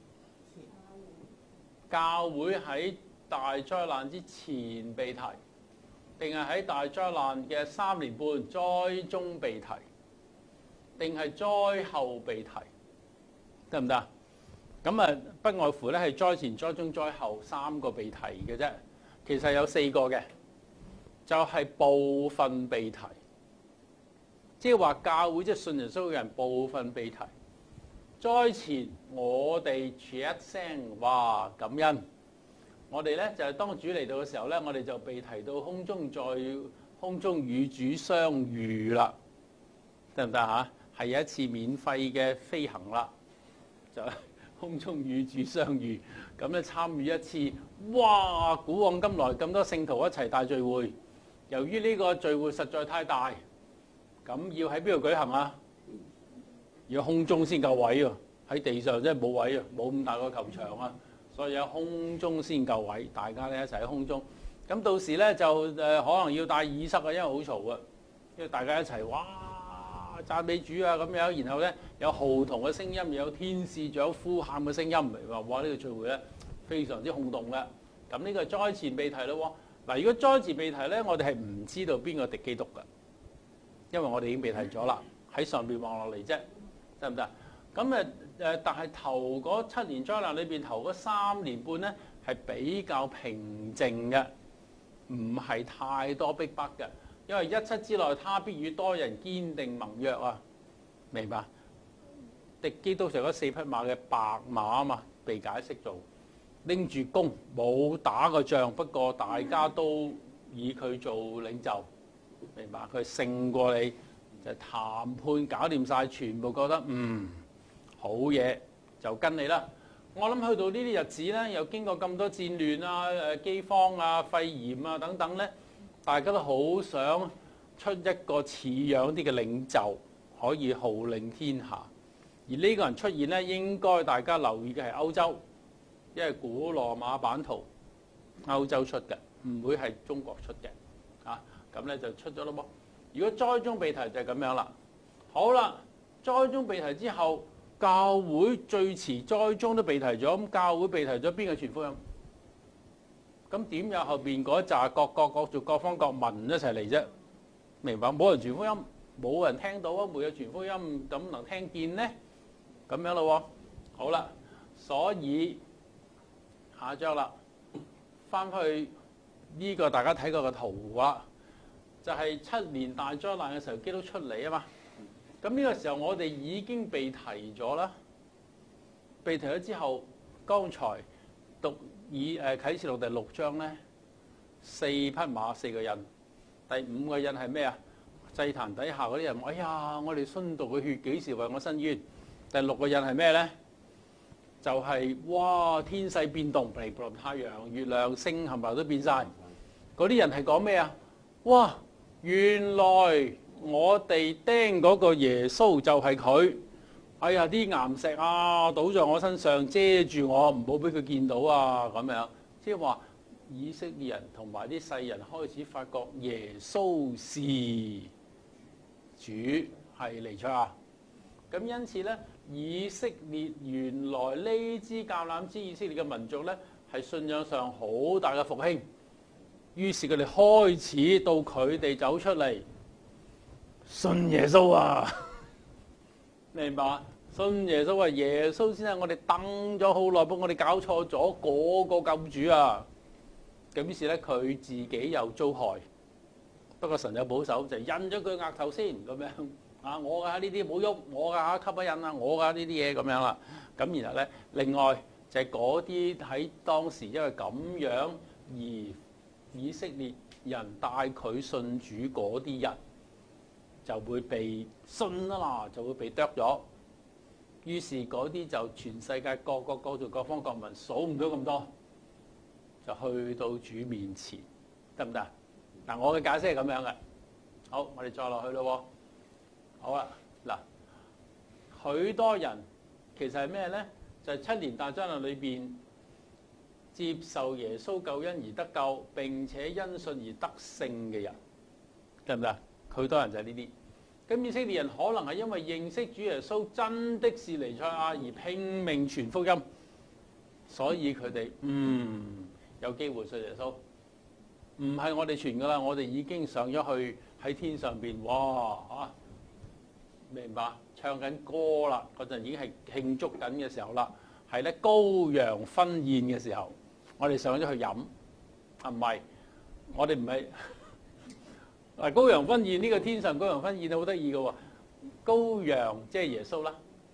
教會喺大災難之前被提，定係喺大災難嘅三年半災中被提，定係災後被提，得唔得？咁啊，不外乎咧係災前、災中、災後三個被提嘅啫。其實有四個嘅，就係、是、部分被提，即係話教會即係信耶穌嘅人部分被提。 災前我哋說一聲哇感恩，我哋咧就係當主嚟到嘅時候咧，我哋就被提到空中，在空中與主相遇啦，得唔得嚇？係有一次免費嘅飛行啦，就空中與主相遇，咁咧參與一次，哇！古往今來咁多聖徒一齊大聚會，由於呢個聚會實在太大，咁要喺邊度舉行啊？要空中先夠位喎，喺地上真係冇位啊，冇咁大個球場啊，所以有空中先夠位，大家咧一齊喺空中。咁到時咧就誒可能要戴耳塞啊，因為好嘈啊，因為大家一齊哇讚美主啊咁樣，然後咧有號筒嘅聲音，又有天使長呼喊嘅聲音，嚟話哇呢個聚會咧非常之轟動嘅。咁呢個災前被提咯喎，嗱如果災前被提咧，我哋係唔知道邊個敵基督㗎，因為我哋已經被提咗啦，喺上邊望落嚟啫。得唔得？咁誒誒，但係頭嗰七年災難裏邊，頭嗰三年半咧係比較平靜嘅，唔係太多逼迫嘅。因為一七之內，他必與多人堅定盟約啊，明白？敵基督成咗四匹馬嘅白馬啊嘛，被解釋做拎住弓，冇打過仗，不過大家都以佢做領袖，明白？佢勝過你。就談判搞掂晒，全部覺得嗯好嘢就跟你啦。我諗去到呢啲日子咧，又經過咁多戰亂啊、誒饑荒啊、肺炎啊等等咧，大家都好想出一個似樣啲嘅領袖，可以號令天下。而呢個人出現咧，應該大家留意嘅係歐洲，因為古羅馬版圖歐洲出嘅，唔會係中國出嘅。啊，咁咧就出咗咯噃。如果災中被提就係咁樣啦。好啦，災中被提之後，教會最遲災中都被提咗，咁教會被提咗邊個傳福音？咁點有後邊嗰紮各國各族各方各民一齊嚟啫？明白？冇人傳福音，冇人聽到啊！沒有傳福音，咁能聽見呢？咁樣咯喎。好啦，所以下一章啦，翻去呢個大家睇過嘅圖畫。就係七年大災難嘅時候，基督出嚟啊嘛。咁呢個時候我哋已經被提咗啦。被提咗之後，剛才讀以誒啟示錄第六章咧，四匹馬四個印，第五個印係咩啊？祭壇底下嗰啲人，哎呀，我哋殉道嘅血幾時為我伸冤？第六個印係咩咧？就係、是、哇，天勢變動，譬如太陽、月亮、星冚唪唥都變晒。嗰啲人係講咩啊？哇！原來我哋釘嗰個耶穌就係佢。哎呀，啲岩石啊倒在我身上，遮住我，唔好俾佢見到啊！咁樣即係話以色列人同埋啲世人開始發覺耶穌是主，係彌賽亞。咁因此咧，以色列原來呢支橄欖枝以色列嘅民族咧，係信仰上好大嘅復興。於是佢哋開始到佢哋走出嚟信耶穌啊，明白？信耶穌啊，耶穌先係我哋等咗好耐，不過我哋搞錯咗嗰個救主啊。咁於是咧，佢自己又遭害，不過神有保守，就印咗佢額頭先咁樣啊。我噶呢啲冇喐，我噶吸咗印啊，我噶呢啲嘢咁樣啦。咁然後咧，另外就係嗰啲喺當時因為咁樣而以色列人帶佢信主嗰啲人就會被信啊啦，就會被剁咗。於是嗰啲就全世界各個各族各方各民數唔到咁多，就去到主面前，得唔得？嗱，我嘅解釋係咁樣嘅。好，我哋再落去咯。好啦，嗱，許多人其實係咩咧？就係七年大災難裏邊，接受耶穌救恩而得救，並且因信而得勝嘅人，得唔得？好多人就係呢啲。咁以色列人可能係因為認識主耶穌真的是彌賽亞而拼命傳福音，所以佢哋嗯有機會信耶穌。唔係我哋傳噶啦，我哋已經上咗去喺天上邊，哇嚇！明白？唱緊歌啦，嗰陣已經係慶祝緊嘅時候啦，係咧羔羊婚宴嘅時候。我哋上咗去飲，啊唔係，我哋唔係。嗱，羔羊婚宴呢個天上羔羊婚宴好得意嘅喎，羔羊即係耶穌啦，佢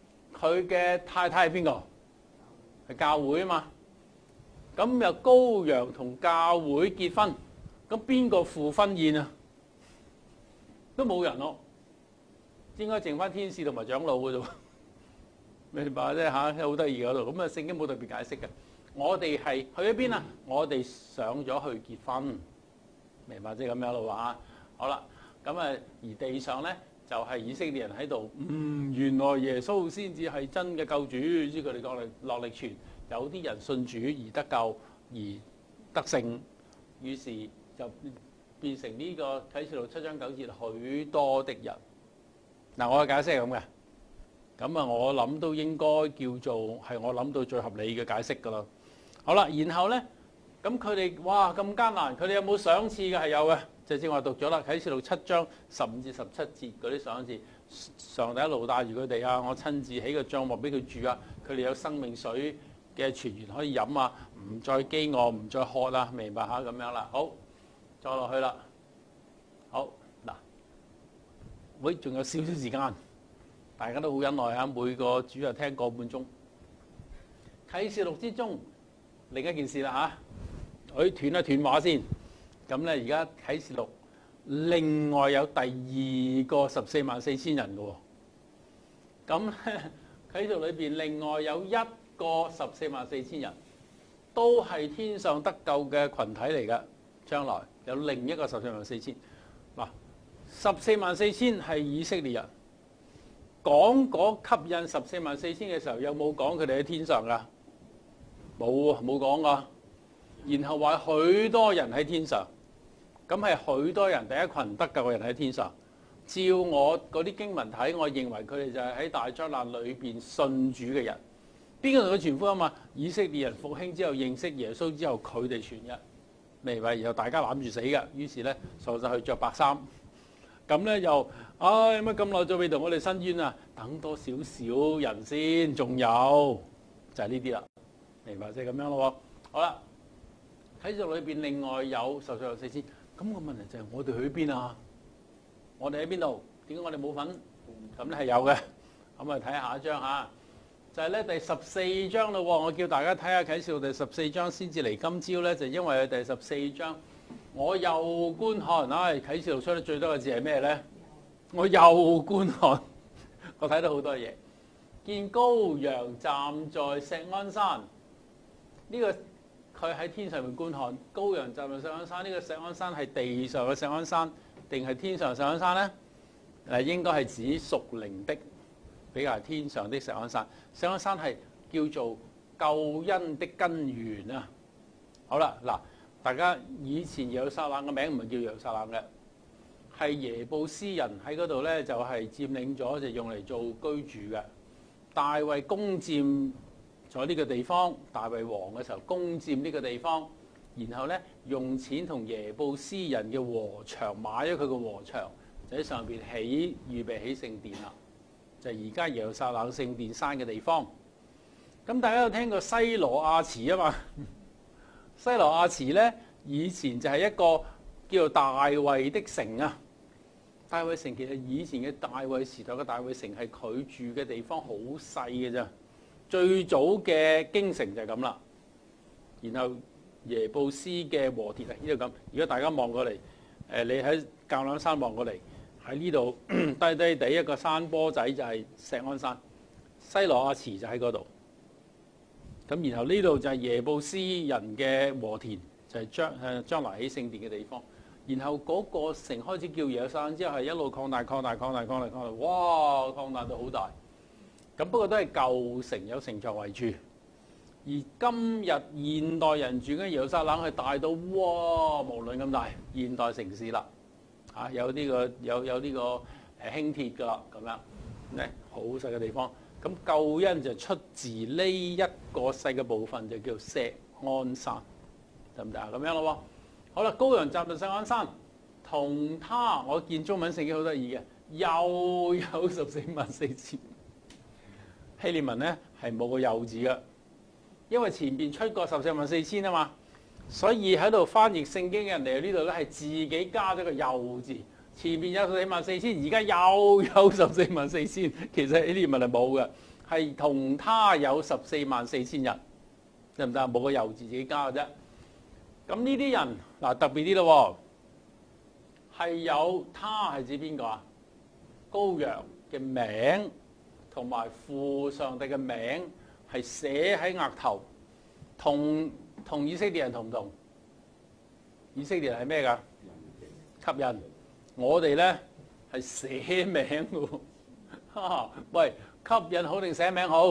佢嘅太太係邊個？係教會啊嘛。咁又羔羊同教會結婚，咁邊個付婚宴啊？都冇人咯，應該剩翻天使同埋長老嘅啫。明白啫嚇，好得意嗰度。咁啊，聖經冇特別解釋嘅。我哋係去咗邊啊？我哋上咗去結婚，明白即係咁樣咯喎。好啦，咁啊，而地上咧就係以色列人喺度。嗯，原來耶穌先至係真嘅救主，於是佢哋落力落力傳。有啲人信主而得救而得勝，於是就變成呢個啟示錄七章九節許多的人。嗱，我嘅解釋係咁嘅。咁啊，我諗都應該叫做係我諗到最合理嘅解釋㗎啦。好啦，然後咧，咁佢哋哇咁艱難，佢哋有冇賞賜嘅？係有嘅，就正話讀咗啦。啟示錄七章十五至十七節嗰啲賞賜，上帝一路帶住佢哋啊，我親自起個帳幕俾佢住啊，佢哋有生命水嘅泉源可以飲啊，唔再飢餓，唔再渴啦，明白下咁樣啦。好，再落去啦。好嗱，喂，仲有少少時間。大家都好忍耐啊！每個主日聽個半鐘。啟示錄之中另一件事啦嚇，佢斷一斷話先。咁咧而家啟示錄另外有第二個十四萬四千人嘅喎。咁咧啟示錄裏邊另外有一個十四萬四千人，都係天上得救嘅群體嚟嘅。將來有另一個十四萬四千。嗱，十四萬四千係以色列人。講嗰吸引十四萬四千嘅時候，有冇講佢哋喺天上噶？冇啊，冇講噶。然後話許多人喺天上，咁係許多人第一群得救嘅人喺天上。照我嗰啲經文睇，我認為佢哋就係喺大災難裏邊信主嘅人。邊個同佢傳福音啊？以色列人復興之後認識耶穌之後，佢哋傳嘅，明白？然後大家攬住死嘅，於是咧，傻就去着白衫。咁咧又，唉乜咁耐仲未同我哋申冤啊？等多少少人先，仲有就係呢啲啦，明白即係咁樣咯喎。好啦，喺度裏邊另外有十四萬四千，咁個問題就係我哋去邊啊？我哋喺邊度？點解我哋冇份？咁咧係有嘅，咁啊睇下一章嚇，就係咧第十四章咯喎。我叫大家睇下啟示錄第十四章先至嚟。今朝咧就因為第十四章。我又觀看，唉！啟示錄出得最多嘅字係咩咧？我又觀看，我睇到好多嘢。見羔羊站在錫安山，呢、這個佢喺天上面觀看。羔羊站在錫安山，呢、這個錫安山係地上嘅錫安山，定係天上嘅錫安山咧？誒，應該係指屬靈的，比較係天上的錫安山。錫安山係叫做救恩的根源啊！好啦，嗱。大家以前耶路撒冷嘅名唔係叫耶路撒冷嘅，係耶布斯人喺嗰度咧，就係佔領咗，就用嚟做居住嘅。大衛攻佔咗呢個地方，大衛王嘅時候攻佔呢個地方，然後咧用錢同耶布斯人嘅禾場買咗佢個禾場，就喺上邊起預備起聖殿啦，就係而家耶路撒冷聖殿山嘅地方。咁大家有聽過西羅亞池啊嘛？西羅亞池咧，以前就係一個叫做大衛的城啊。大衛城其實以前嘅大衛時代嘅大衛城係佢住嘅地方，好細嘅啫。最早嘅京城就係咁啦。然後耶布斯嘅禾田啊，呢度咁。如果大家望過嚟，誒你喺橄欖山望過嚟，喺呢度低低地一個山坡仔就係錫安山，西羅亞池就喺嗰度。咁然後呢度就係耶布斯人嘅禾田，就係將誒將來起聖殿嘅地方。然後嗰個城開始叫耶路撒冷之後，係一路擴大、擴大、擴大、擴大、擴大，哇！擴大到好大。咁不過都係舊城，有城牆圍住。而今日現代人住嘅耶路撒冷係大到哇，無論咁大，現代城市啦，嚇有呢個有有呢個誒輕鐵㗎啦，咁樣咧好細嘅地方。咁救恩就出自呢一個細嘅部分，就叫錫安山，得唔得啊？咁樣咯喎。好啦，羔羊站在錫安山，同他，我見中文聖經好得意嘅，又有十四萬四千。希臘文咧係冇個又字嘅，因為前邊出過十四萬四千啊嘛，所以喺度翻譯聖經嘅人嚟到呢度咧係自己加咗個又字。前面有十四萬四千，而家又有十四萬四千，其實呢啲文係冇嘅。 係同他有十四萬四千人，得唔得？冇個又字自己加嘅啫。咁呢啲人嗱特別啲咯，係有他係指邊個啊？羔羊嘅名同埋父上帝嘅名係寫喺額頭，同同以色列人同唔同？以色列人係咩㗎？吸引。我哋咧係寫名嘅喎。喂，吸引好定寫名好？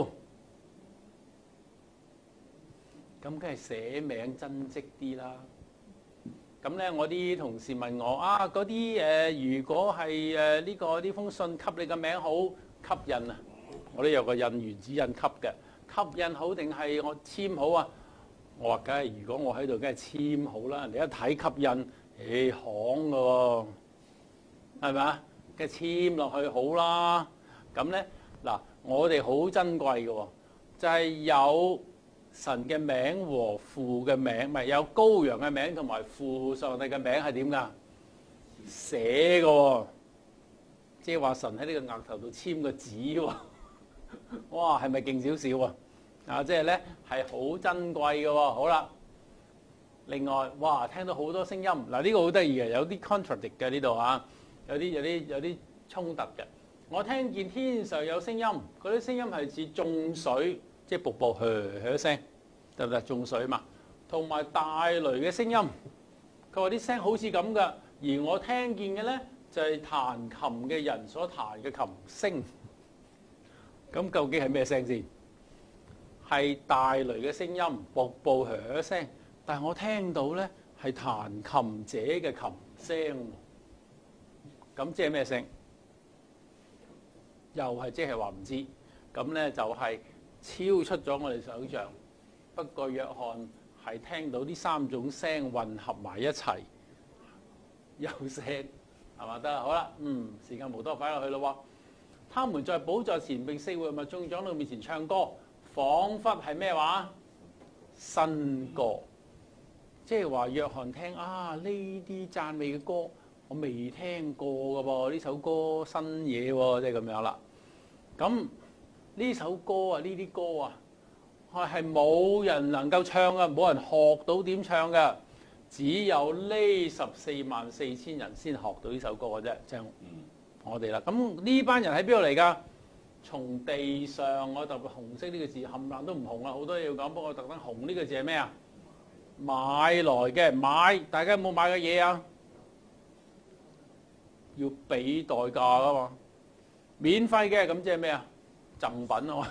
咁梗係寫名真跡啲啦。咁咧，我啲同事問我啊，嗰啲誒，如果係誒呢個呢封信吸你個名好吸引啊？我都有個印原子印吸嘅，吸引好定係我簽好啊？我話梗係，如果我喺度，梗係簽好啦。你一睇吸引，誒行嘅喎，係咪啊？梗係簽落去好啦。咁咧嗱，我哋好珍貴嘅喎，就係有神嘅名和父嘅名，咪有羔羊嘅名同埋父上帝嘅名係點㗎？寫嘅喎，即係話神喺呢個額頭度簽個字喎。哇，係咪勁少少啊？啊，即係咧係好珍貴嘅喎。好啦，另外，哇，聽到好多聲音，嗱呢個好得意嘅，有啲 contradict 嘅呢度啊，有啲有啲有啲衝突嘅。我聽見天上有聲音，嗰啲聲音係似眾水。即係瀑布噓噓聲，得唔得？眾水嘛，同埋大雷嘅聲音。佢話啲聲好似咁噶，而我聽見嘅咧就係彈琴嘅人所彈嘅琴聲。咁究竟係咩聲先？係大雷嘅聲音，瀑布噓噓聲。但係我聽到咧係彈琴者嘅琴聲。咁即係咩聲？又係即係話唔知。咁咧就係、是。超出咗我哋想象，不過約翰係聽到呢三種聲混合埋一齊，有聲係嘛？得啦，好啦，嗯，時間無多，擺落去咯喎。他們在寶座前並四活物眾長老面前唱歌，彷彿係咩話？新歌，即係話約翰聽啊呢啲讚美嘅歌，我未聽過㗎噃，呢首歌新嘢喎，即係咁樣啦。咁呢首歌啊，呢啲歌啊，係係冇人能夠唱嘅，冇人學到點唱嘅，只有呢十四萬四千人先學到呢首歌嘅啫，就係我哋啦。咁呢班人喺邊度嚟㗎？從地上，我特別紅色呢個字冚唪唥都唔紅啦，好多嘢要講，不過我特登紅呢個字係咩啊？買來嘅買，大家有冇買嘅嘢啊？要俾代價㗎嘛，免費嘅咁即係咩啊？贈品咯，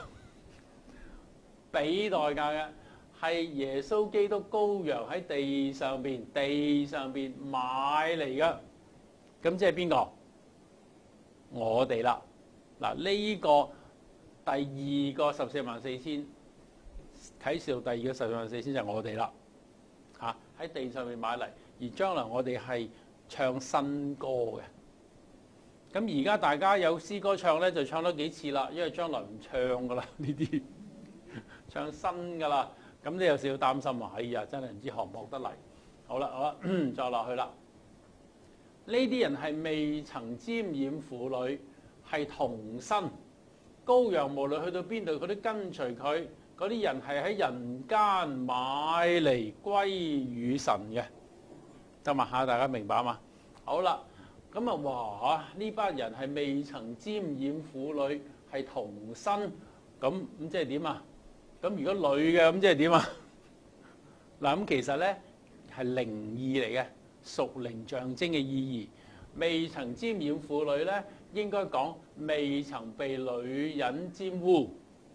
俾代價嘅係耶穌基督羔羊喺地上邊，地上邊買嚟嘅，咁即係邊個？我哋啦。嗱，呢個第二個十四萬四千啟示錄第二個十四萬四千就係我哋啦，嚇喺地上面買嚟，而將來我哋係唱新歌嘅。咁而家大家有詩歌唱咧，就唱多幾次啦，因為將來唔唱噶啦呢啲，唱新噶啦。咁你有少少擔心啊？哎呀，真係唔知學唔學得嚟。好啦，好啦，再落去啦。呢啲人係未曾沾染婦女，係童身。羔羊無論去到邊度，佢都跟隨佢。嗰啲人係喺人間買嚟歸與神嘅。得嘛嚇？大家明白嘛？好啦。咁啊，哇！呢班人係未曾沾染婦女，係童身，咁咁即係點啊？咁如果女嘅咁即係點啊？嗱，咁其實咧係靈意嚟嘅，屬靈象徵嘅意義。未曾沾染婦女咧，應該講未曾被女人沾污。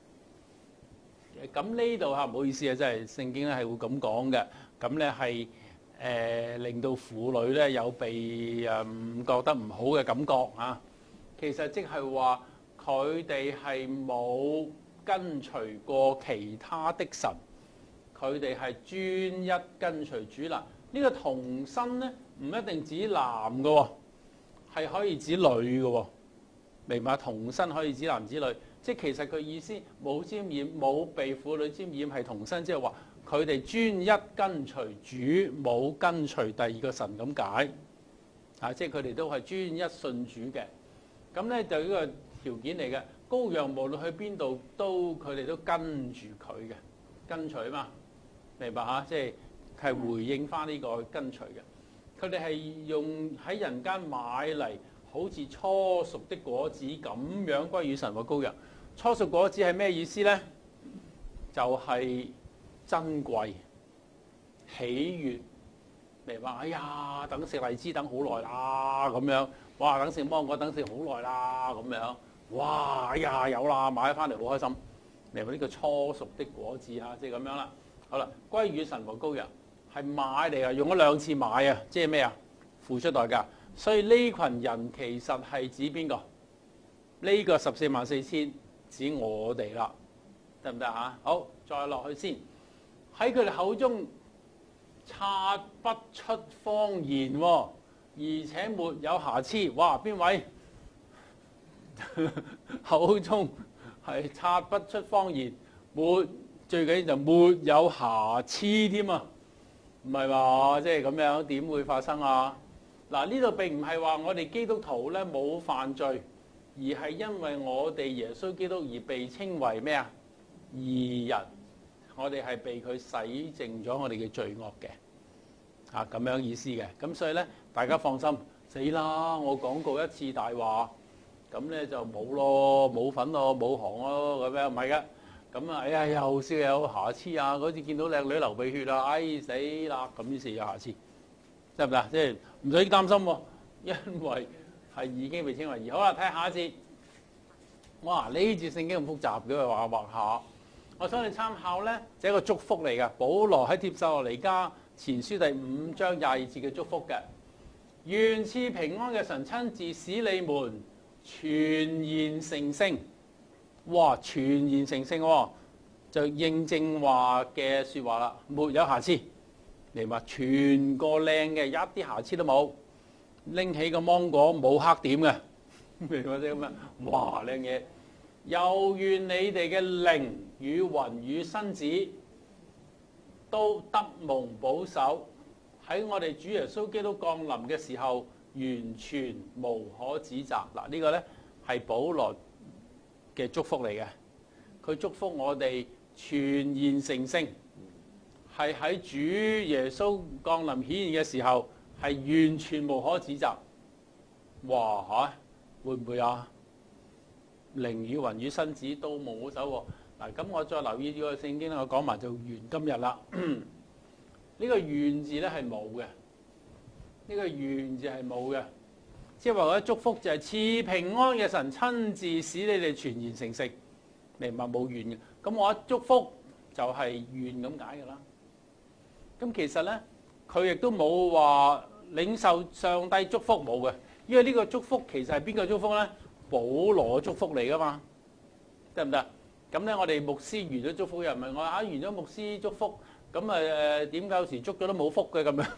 咁呢度嚇唔好意思啊，真係聖經咧係會咁講嘅。咁咧係。誒、呃、令到婦女咧有被誒、嗯、覺得唔好嘅感覺啊！其實即係話佢哋係冇跟隨過其他的神，佢哋係專一跟隨主啦。呢、這個童身咧唔一定指男嘅喎，係可以指女嘅喎。明白？童身可以指男指女，即係其實佢意思冇沾染，冇被婦女沾染係童身，即係話。佢哋專一跟隨主，冇跟隨第二個神咁解，啊，即係佢哋都係專一信主嘅。咁咧就呢個條件嚟嘅， 羔羊無論去邊度，都佢哋都跟住佢嘅，跟隨嘛，明白嚇？即係係回應翻呢個跟隨嘅。佢哋係用喺人間買嚟，好似初熟的果子咁樣歸與神和羔羊。初熟果子係咩意思呢？就係、是、珍貴、喜悅，明白？哎呀，等食荔枝等好耐啦，咁樣，哇！等食芒果等食好耐啦，咁樣。哇！哎呀，有啦，買翻嚟好開心。嚟到呢個初熟的果子啊，即係咁樣啦。好啦，歸與神和羔羊係買嚟啊，用咗兩次買啊，即係咩啊？付出代價。所以呢群人其實係指邊個？呢、這個十四萬四千指我哋啦，得唔得啊？好，再落去先。喺佢哋口中察不出謊言喎，而且沒有瑕疵。哇！邊位？口中係察不出謊言，沒最緊要就沒有瑕疵添啊！唔係話即係咁樣點會發生啊？嗱，呢度並唔係話我哋基督徒咧冇犯罪，而係因為我哋耶穌基督而被稱為咩啊？義人，我哋係被佢洗淨咗我哋嘅罪惡嘅，啊咁樣意思嘅。咁所以咧，大家放心，死啦！我講過一次大話。咁咧就冇咯，冇份咯，冇行咯，咁樣唔係嘅。咁啊，哎呀，又少有瑕疵啊！嗰次見到靚女流鼻血啊，哎死啦！咁於是有瑕疵，得唔得？即係唔使擔心喎，因為係已經被稱為義。好啦，睇下下一節。哇！呢節聖經咁複雜嘅，話畫下。我想你參考咧，就係一個祝福嚟嘅。保羅喺帖撒羅尼迦前書第五章廿二節嘅祝福嘅。願賜平安嘅神親自使你們全然成聖，哇！全然成聖喎，就認證話嘅説話啦，沒有瑕疵。你話全個靚嘅，一啲瑕疵都冇。拎起個芒果冇黑點嘅，明白啲咁樣？哇！靚嘢。又願你哋嘅靈與魂與身子都得蒙保守，喺我哋主耶穌基督降臨嘅時候，完全無可指責。嗱，呢個呢係保羅嘅祝福嚟嘅。佢祝福我哋全然成聖，係喺主耶穌降臨顯現嘅時候，係完全無可指責。哇嚇，會唔會啊？靈與魂與身子都冇保守喎。嗱，咁我再留意呢個聖經咧，我講埋就完今日啦。呢個願字咧係冇嘅。呢個願字係冇嘅，即係話嗰啲祝福就係賜平安嘅神親自使你哋全然成聖，明白冇願嘅。咁我一祝福就係願咁解㗎啦。咁其實咧，佢亦都冇話領受上帝祝福冇嘅，因為呢個祝福其實係邊個祝福咧？保羅祝福嚟㗎嘛，得唔得？咁咧，我哋牧師完咗祝福又唔係我啊，完咗牧師祝福，咁誒點解有時祝咗都冇福嘅咁樣？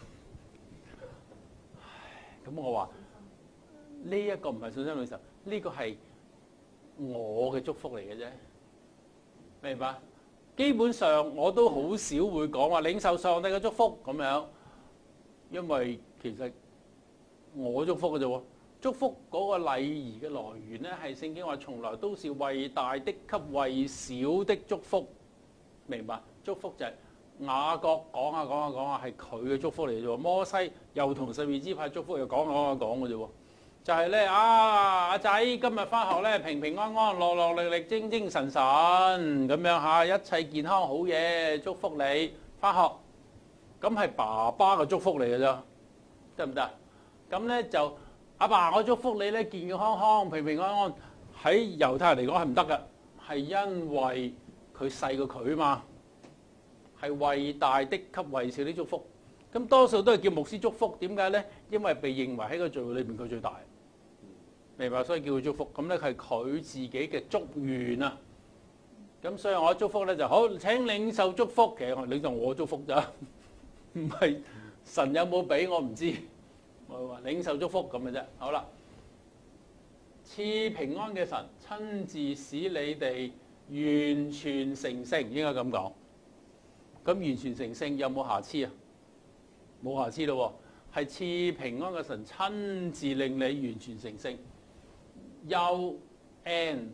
咁我話呢一個唔係信心領受，呢個係我嘅祝福嚟嘅啫，明白？基本上我都好少會講話領受上帝嘅祝福咁樣，因為其實我祝福嘅啫喎。祝福嗰個禮儀嘅來源咧，係聖經話從來都是為大的給為小的祝福，明白？祝福就係雅各講下講下講下係佢嘅祝福嚟嘅啫喎。摩西又同十二支派祝福又講下講下講嘅啫喎，就係咧啊阿仔今日翻學咧平平安安樂樂力力精精神神咁樣嚇，一切健康好嘢，祝福你翻學。咁係爸爸嘅祝福嚟嘅啫，得唔得？咁咧就。阿爸，我祝福你咧健健康康、平平安安。喺猶太人嚟講係唔得嘅，係因為佢細過佢啊嘛，係為大的給為小的祝福。咁多數都係叫牧師祝福，點解咧？因為被認為喺個聚會裏邊佢最大，明白？所以叫佢祝福。咁咧係佢自己嘅祝願啊。咁所以我祝福咧就好，請領受祝福。其實我領受我祝福咋，唔係神有冇俾我唔知。我話領受祝福咁嘅啫，好啦，賜平安嘅神親自使你哋完全成聖，應該咁講。咁完全成聖有冇瑕疵啊？冇瑕疵咯，係賜平安嘅神親自令你完全成聖。又 and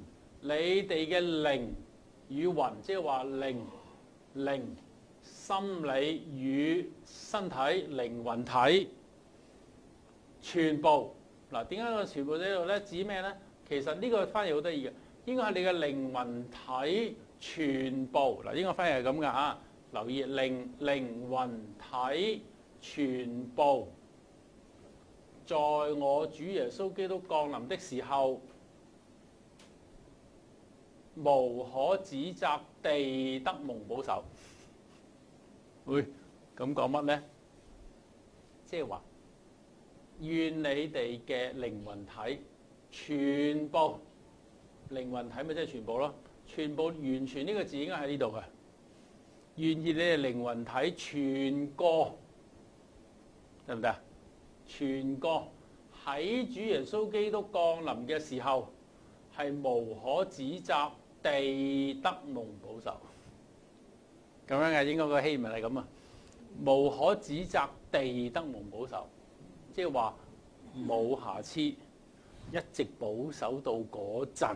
你哋嘅靈與魂，即係話靈、靈、心理與身體、靈魂體全部。嗱，點解個全部喺度咧？指咩咧？其實呢個翻譯好得意嘅，應該係你嘅靈魂體全部。嗱，應該翻譯係咁噶啊！留意靈靈魂體全部，在我主耶穌基督降臨的時候，無可指責地得蒙保守。會咁講乜咧？即係話，願你哋嘅靈魂體全部，靈魂體咪即係全部咯，全部完全呢個字應該喺呢度嘅。願意你哋靈魂體全個，得唔得啊？全個喺主耶穌基督降臨嘅時候，係無可指責地得蒙保守。咁樣嘅應該個希文係咁啊，無可指責地得蒙保守，即係話冇瑕疵，一直保守到嗰陣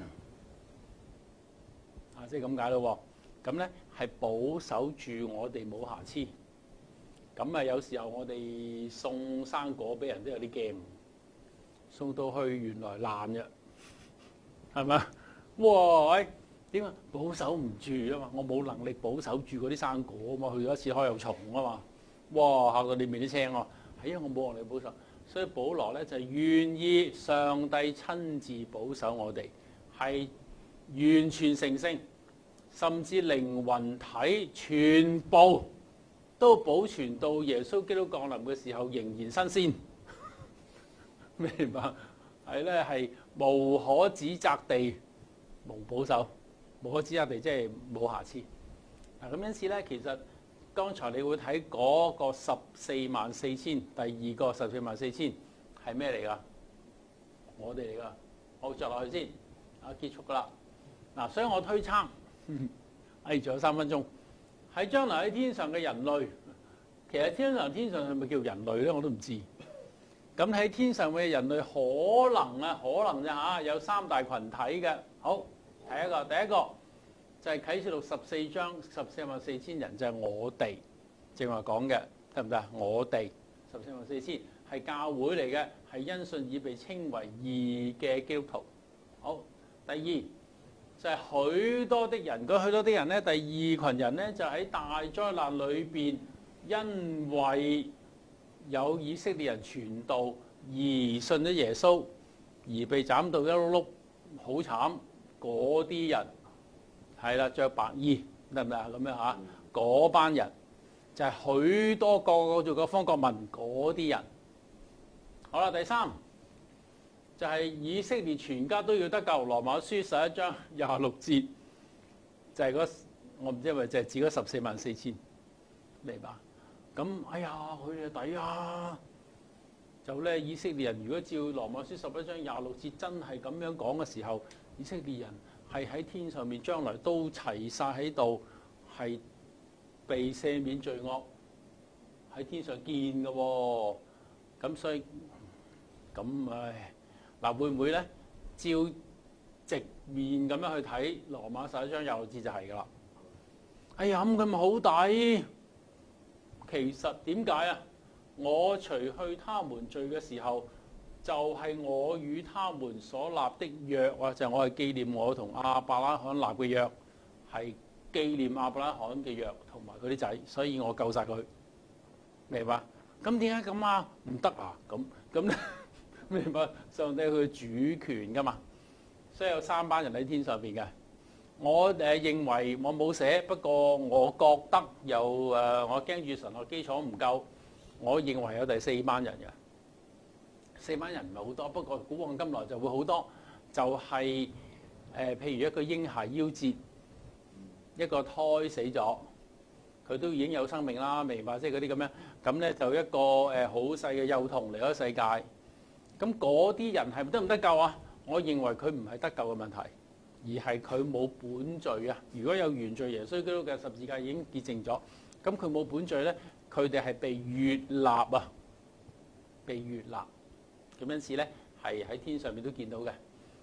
啊，即係咁解咯。咁咧係保守住我哋冇瑕疵。咁啊，有時候我哋送生果俾人都有啲驚，送到去原來爛嘅，係咪？哇！喂，點啊？保守唔住啊嘛，我冇能力保守住嗰啲生果啊嘛，去咗一次開有蟲啊嘛，哇！嚇到你面啲青喎，係啊，我冇能力保守，所以保羅咧就係願意上帝親自保守我哋，係完全成聖。甚至靈魂體全部都保存到耶穌基督降臨嘅時候仍然新鮮，明白？係咧係無可指責地無保守，無可指責地即係冇瑕疵。嗱咁因此咧，其實剛才你會睇嗰個十四萬四千，第二個十四萬四千係咩嚟㗎？我哋嚟㗎。好，著落去先，啊結束㗎啦。嗱，所以我推測。哎，仲有三分鐘。喺將來喺天上嘅人類，其實天上天上係咪叫人類咧？我都唔知。咁喺天上嘅人類可能啊，可能啫嚇，有三大群體嘅。好，第一個，第一個就係啟示錄十四章十四萬四千人，就係我哋正話講嘅，得唔得啊？我哋十四萬四千係教會嚟嘅，係因信已被稱為義嘅基督徒。好，第二。就係許多的人，嗰許多的人咧，第二群人咧就喺大災難裏邊，因為有以色列人傳道而信咗耶穌，而被斬到一碌碌，好慘。嗰啲人係啦，着白衣，得唔得啊？咁樣嚇，嗰班人就係許多個個做個方國民嗰啲人。好啦，第三。就係以色列全家都要得救。羅馬書十一章廿六節，就係、是、嗰我唔知係咪就係指嗰十四萬四千，明白？咁哎呀，佢哋抵啊！就咧，以色列人如果照羅馬書十一章廿六節真係咁樣講嘅時候，以色列人係喺天上面將來都齊晒喺度，係被赦免罪惡，喺天上見嘅喎、哦。咁所以咁唉。嗱，會唔會咧？照直面咁樣去睇羅馬十一章廿六節就係噶啦。哎呀，咁佢咪好抵？其實點解啊？我除去他們罪嘅時候，就係、是、我與他們所立的約啊！就係、是、我係紀念我同亞伯拉罕立嘅約，係紀念亞伯拉罕嘅約同埋佢啲仔，所以我救晒佢，明白？咁點解咁啊？唔得啊！咁咁咧？明白，上帝佢主權噶嘛，所以有三班人喺天上邊嘅。我誒認為我冇寫，不過我覺得有誒，我驚住神學基礎唔夠，我認為有第四班人嘅。四班人唔係好多，不過古往今來就會好多，就係、是、誒、呃，譬如一個嬰孩夭折，一個胎死咗，佢都已經有生命啦，明白？即係嗰啲咁樣，咁咧就一個誒好細嘅幼童嚟咗世界。咁嗰啲人係咪得唔得救啊？我認為佢唔係得救嘅問題，而係佢冇本罪啊！如果有原罪，耶穌基督嘅十字架已經潔淨咗，咁佢冇本罪咧，佢哋係被悅納啊，被悅納。咁因此咧，係喺天上面都見到嘅。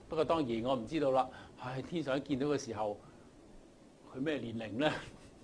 不過當然我唔知道啦。唉，天上一見到嘅時候，佢咩年齡咧？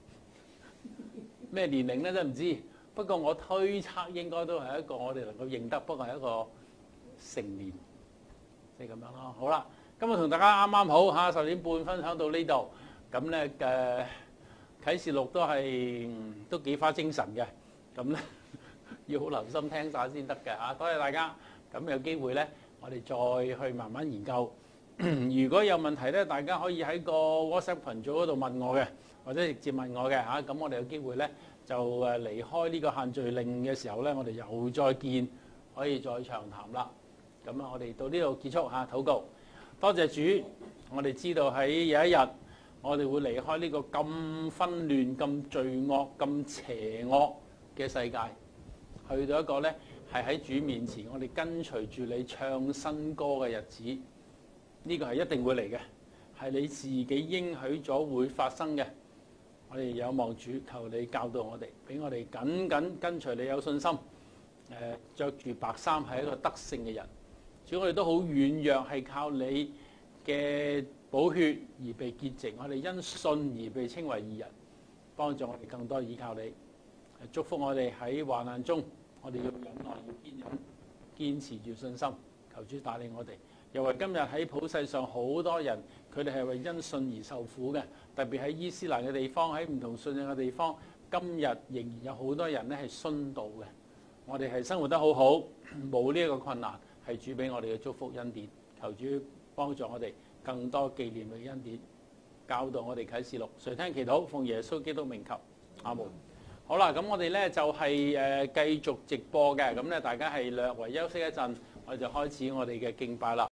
咩年齡咧真係唔知。不過我推測應該都係一個我哋能夠認得，不過係一個成年，即係咁樣咯。好啦，今日同大家啱啱好嚇十點半分享到呢度。咁咧嘅啟示錄都係都幾花精神嘅。咁咧要好留心聽晒先得嘅嚇。多謝大家。咁有機會咧，我哋再去慢慢研究。如果有問題咧，大家可以喺個 WhatsApp 群組嗰度問我嘅，或者直接問我嘅嚇。咁我哋有機會咧就誒離開呢個限聚令嘅時候咧，我哋又再見，可以再長談啦。咁啊，我哋到呢度結束嚇禱告。多謝主，我哋知道喺有一日，我哋會離開呢個咁紛亂、咁罪惡、咁邪惡嘅世界，去到一個咧係喺主面前，我哋跟隨住你唱新歌嘅日子。呢個係一定會嚟嘅，係你自己應許咗會發生嘅。我哋有望主，求你教導我哋，俾我哋緊緊跟隨你有信心。誒、呃，著住白衫係一個得勝嘅人。主，我哋都好軟弱，係靠你嘅寶血而被潔淨。我哋因信而被稱為義人，幫助我哋更多倚靠你。祝福我哋喺患難中，我哋要忍耐，要堅忍，堅持住信心。求主帶領我哋。又為今日喺普世上好多人，佢哋係為因信而受苦嘅，特別喺伊斯蘭嘅地方，喺唔同信仰嘅地方，今日仍然有好多人咧係殉道嘅。我哋係生活得好好，冇呢一個困難，係主俾我哋嘅祝福恩典。求主幫助我哋更多紀念佢嘅恩典，教導我哋啟示錄。垂聽祈禱，奉耶穌基督名求，阿門。好啦，咁我哋咧就係誒繼續直播嘅，咁咧大家係略為休息一陣，我哋就開始我哋嘅敬拜啦。